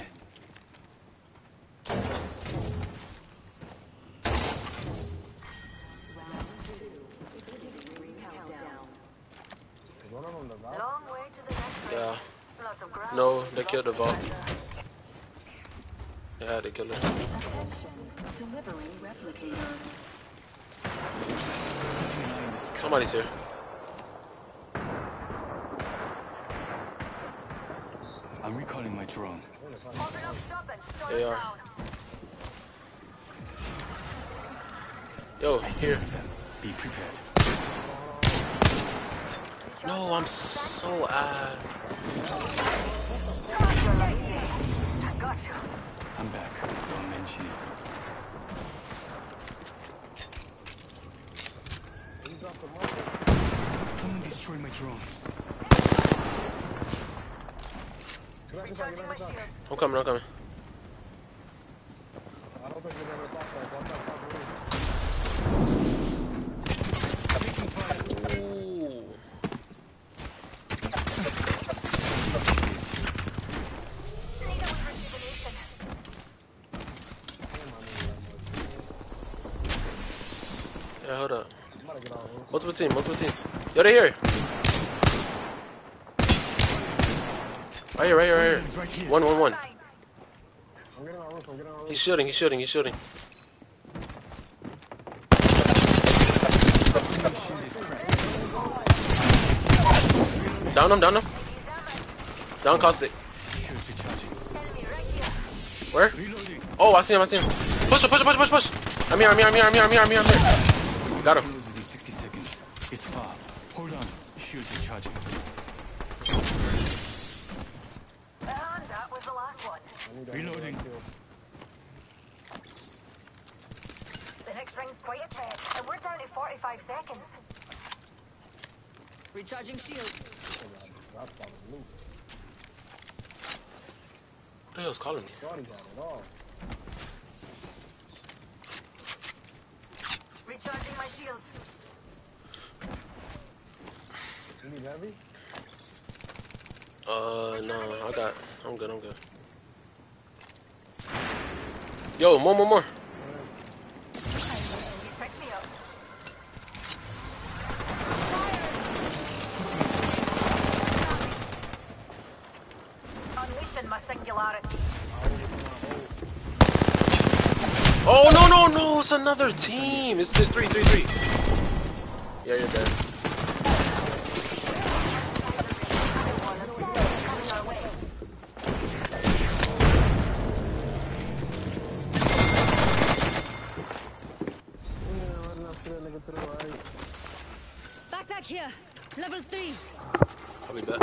Long way to the next ring. Yeah. Lots of ground. No, they killed the vault. They had to kill it. Delivering replicator. Somebody's here. I'm recalling my drone. Open up shop and shut They it are. down. Yo, I see here. them. Be prepared. No, I'm so ass. I got you. I'm back. Don't mention it. Someone destroyed my drone. Recharging my shields. I'm coming, I'm coming. I don't think you're gonna stop that. Watch out, stop the roof. Ooh. Yeah, hold up. Multiple team, multiple teams. Yo, they here. Right here, right here, right here. One, one, one. I'm getting on roof, I'm getting on roof. He's shooting, he's shooting, he's shooting. Down him, down him. Down caustic. Where? Oh, I see him, I see him. Push him, push him, push him, push, push. I'm here, I'm here, I'm here, I'm here, I'm here, I'm here, I'm here. Got him. Closes in sixty seconds. It's far. Hold on. Shield recharging. And that was the last one. Reloading. The next ring's quite a trek, and we're down to forty-five seconds. Recharging shields. Who the hell's calling me? Recharging my shields. You need heavy? Uh, no, I got, I'm good, I'm good. Yo, more, more, more. Pick me up. Unleashing my singularity. Oh, no, no, no, it's another team. It's just three, three, three. Yeah, you're dead. Backpack here. Level three. I'll be back.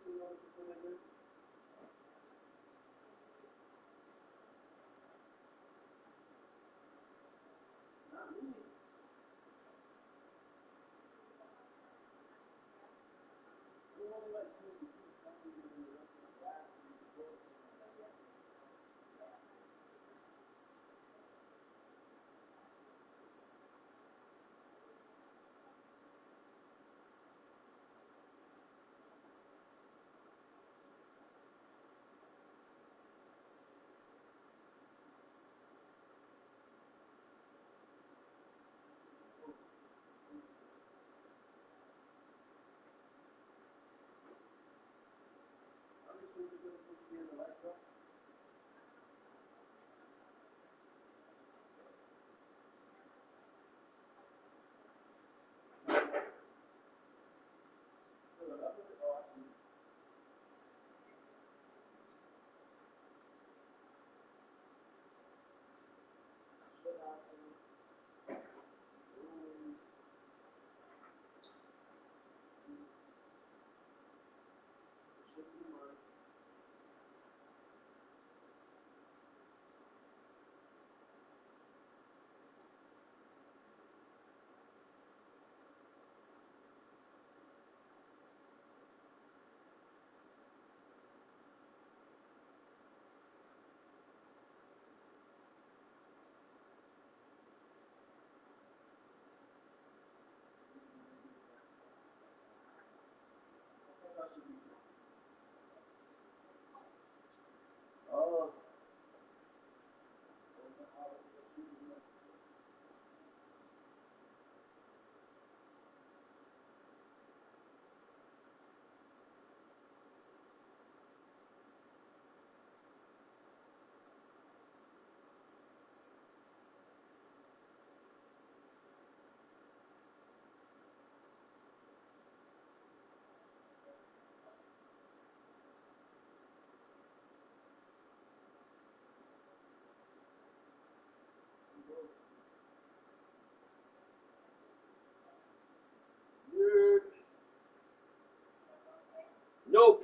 Nope.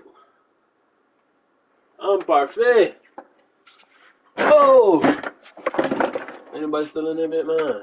I'm parfait. Oh! Anybody still in there, bit man?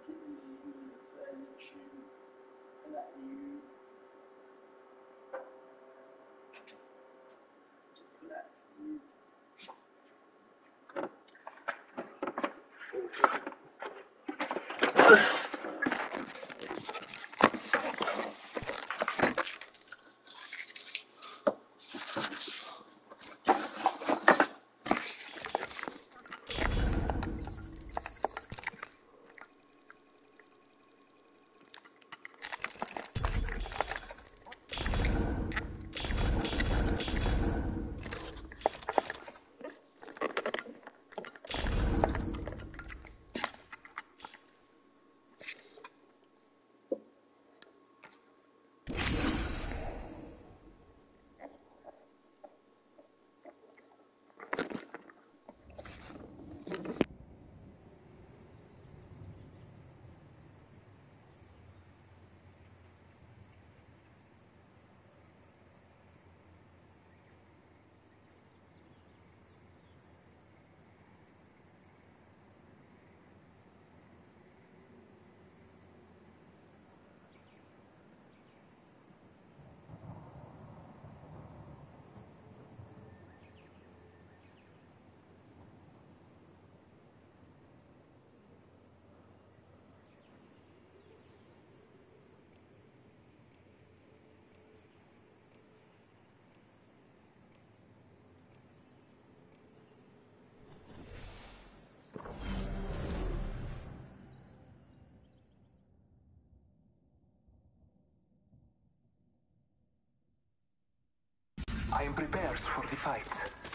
I am prepared for the fight.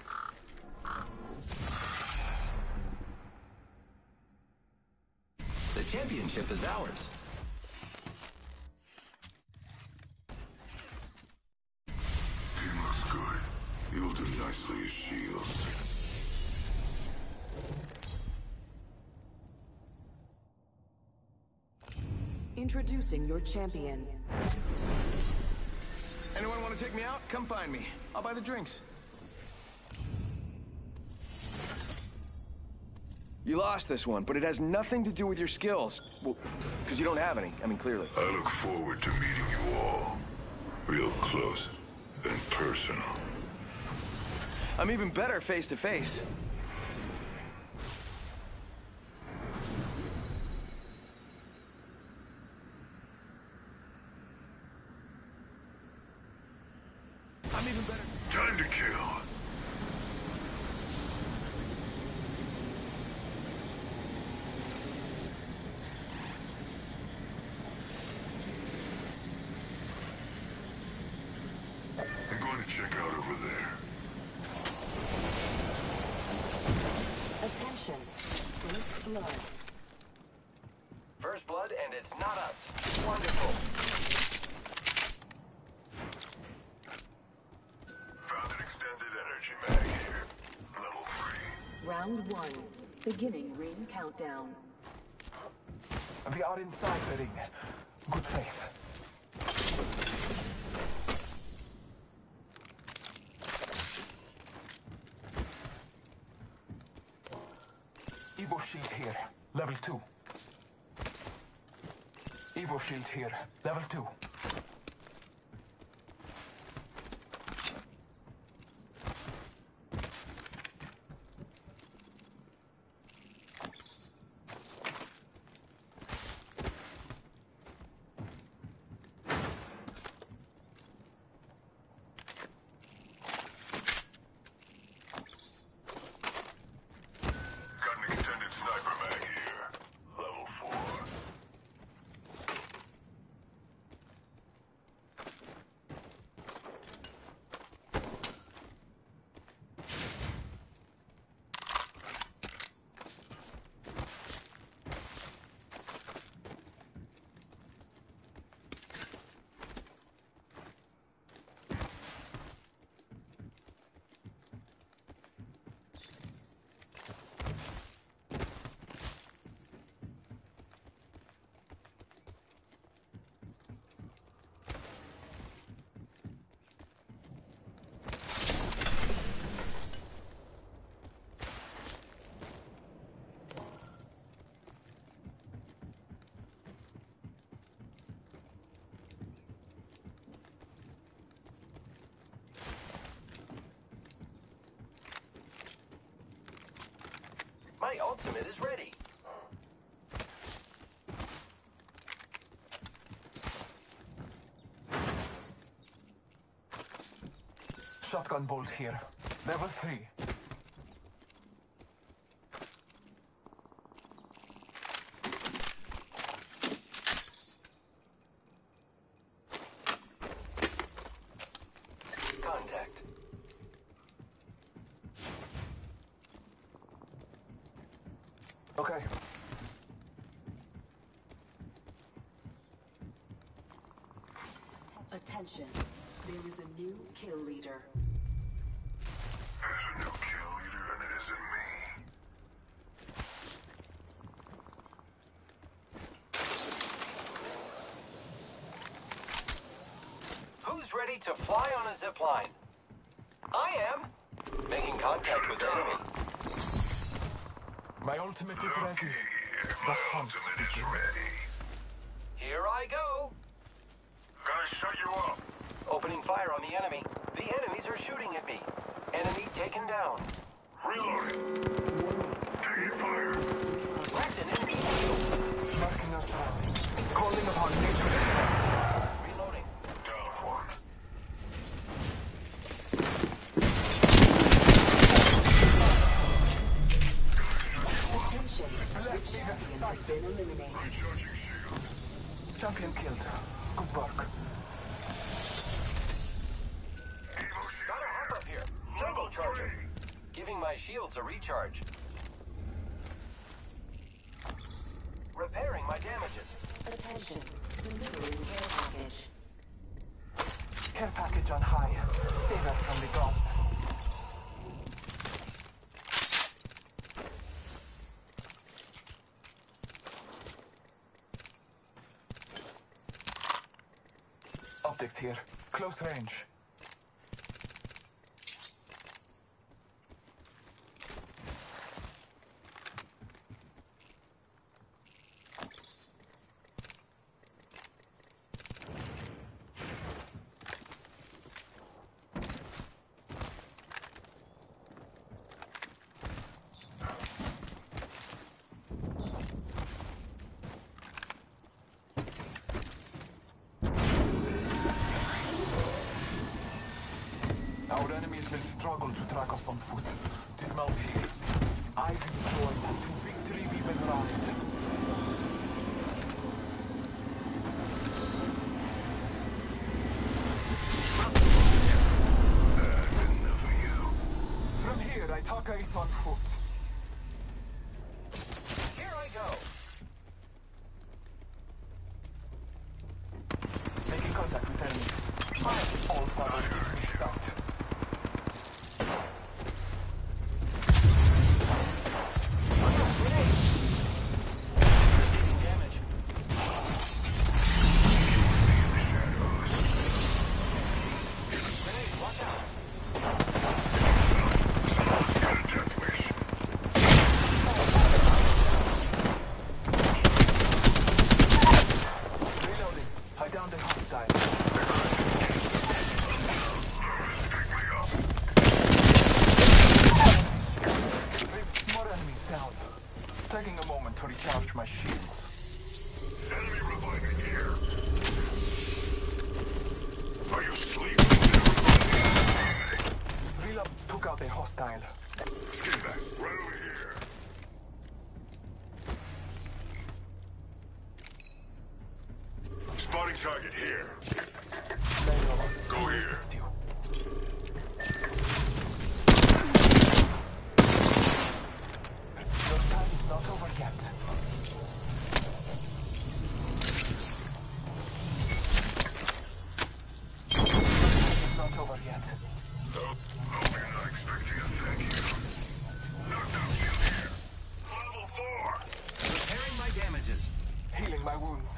The championship is ours. He looks good. He'll do nicely as shields. Introducing your champion. Anyone want to take me out? Come find me. I'll buy the drinks. You lost this one, but it has nothing to do with your skills. Well, because you don't have any. I mean, clearly. I look forward to meeting you all. Real close and personal. I'm even better face to face. I'm even better. Time to kill. I'm going to check out over there. Attention. First blood. First blood, and it's not us. Wonderful. Found an extended energy mag here. Level three. Round one. Beginning ring countdown. We are inside the ring. Good faith. Evo shield here. Level two. Evo shield here. Level two. ultimate is ready. Shotgun bolt here. Level three. Contact. Okay. Attention. There is a new kill leader. There's a new kill leader, and it isn't me. Who's ready to fly on a zip line? I am. Making contact with enemy. My ultimate is ready. The hunt begins. Here I go. Gonna shut you up. Opening fire on the enemy. The enemies are shooting at me. Enemy taken down. Reloading. Taking fire. Wrecked an enemy. Marking us out. Calling upon nature. Reloading. Down one. Attention. The champion has been eliminated. Champion killed. Good work. Got a hop up here. Jungle charger. Giving my shields a recharge. Repairing my damages. Attention. Delivering care package. Care package on high. Favor from the gods. Optics here. Close range. Our enemies will struggle to track us on foot. Dismount here. I will join to victory we will ride. That's enough of you. From here, I taka it on foot. Here I go. Making contact with enemy. All fire is out. Receiving damage. Grenade, watch out. Got a death wish. Reloading. I downed a hostile. More enemies down. Taking a moment to recharge my shields. Enemy reviving here. Are you sleeping? Reload took out a hostile. Skin back. Right over here. Spotting target here. Go here. Assist you. Your time is not over yet. It's not over yet. Oh, hope you're not expecting a thank you. Knockdown shield here. Level four. Repairing my damages. Healing my wounds.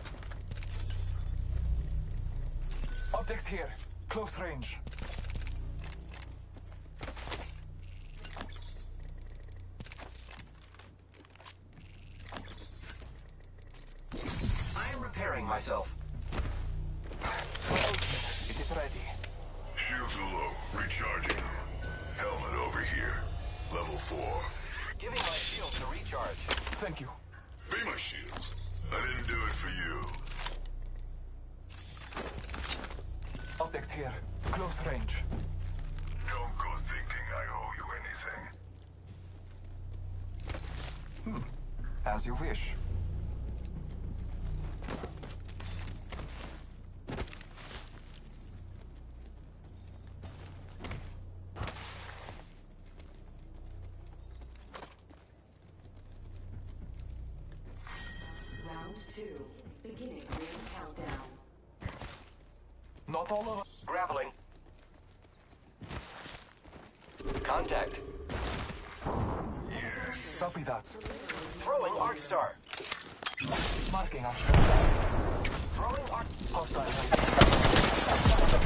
Optics here. Close range. I am repairing myself. It is ready. Shields are low. Recharging them. Helmet over here. Level four. Giving my shields a recharge. Thank you. Be my shields. I didn't do it for you. Optics here. Close range. Don't go thinking I owe you anything. Hmm. As you wish. Round two. Beginning ring countdown. Not all of us. Grappling. Contact. Copy that. Throwing Arc Star. Marking actual attacks. Throwing Arc... Hostile.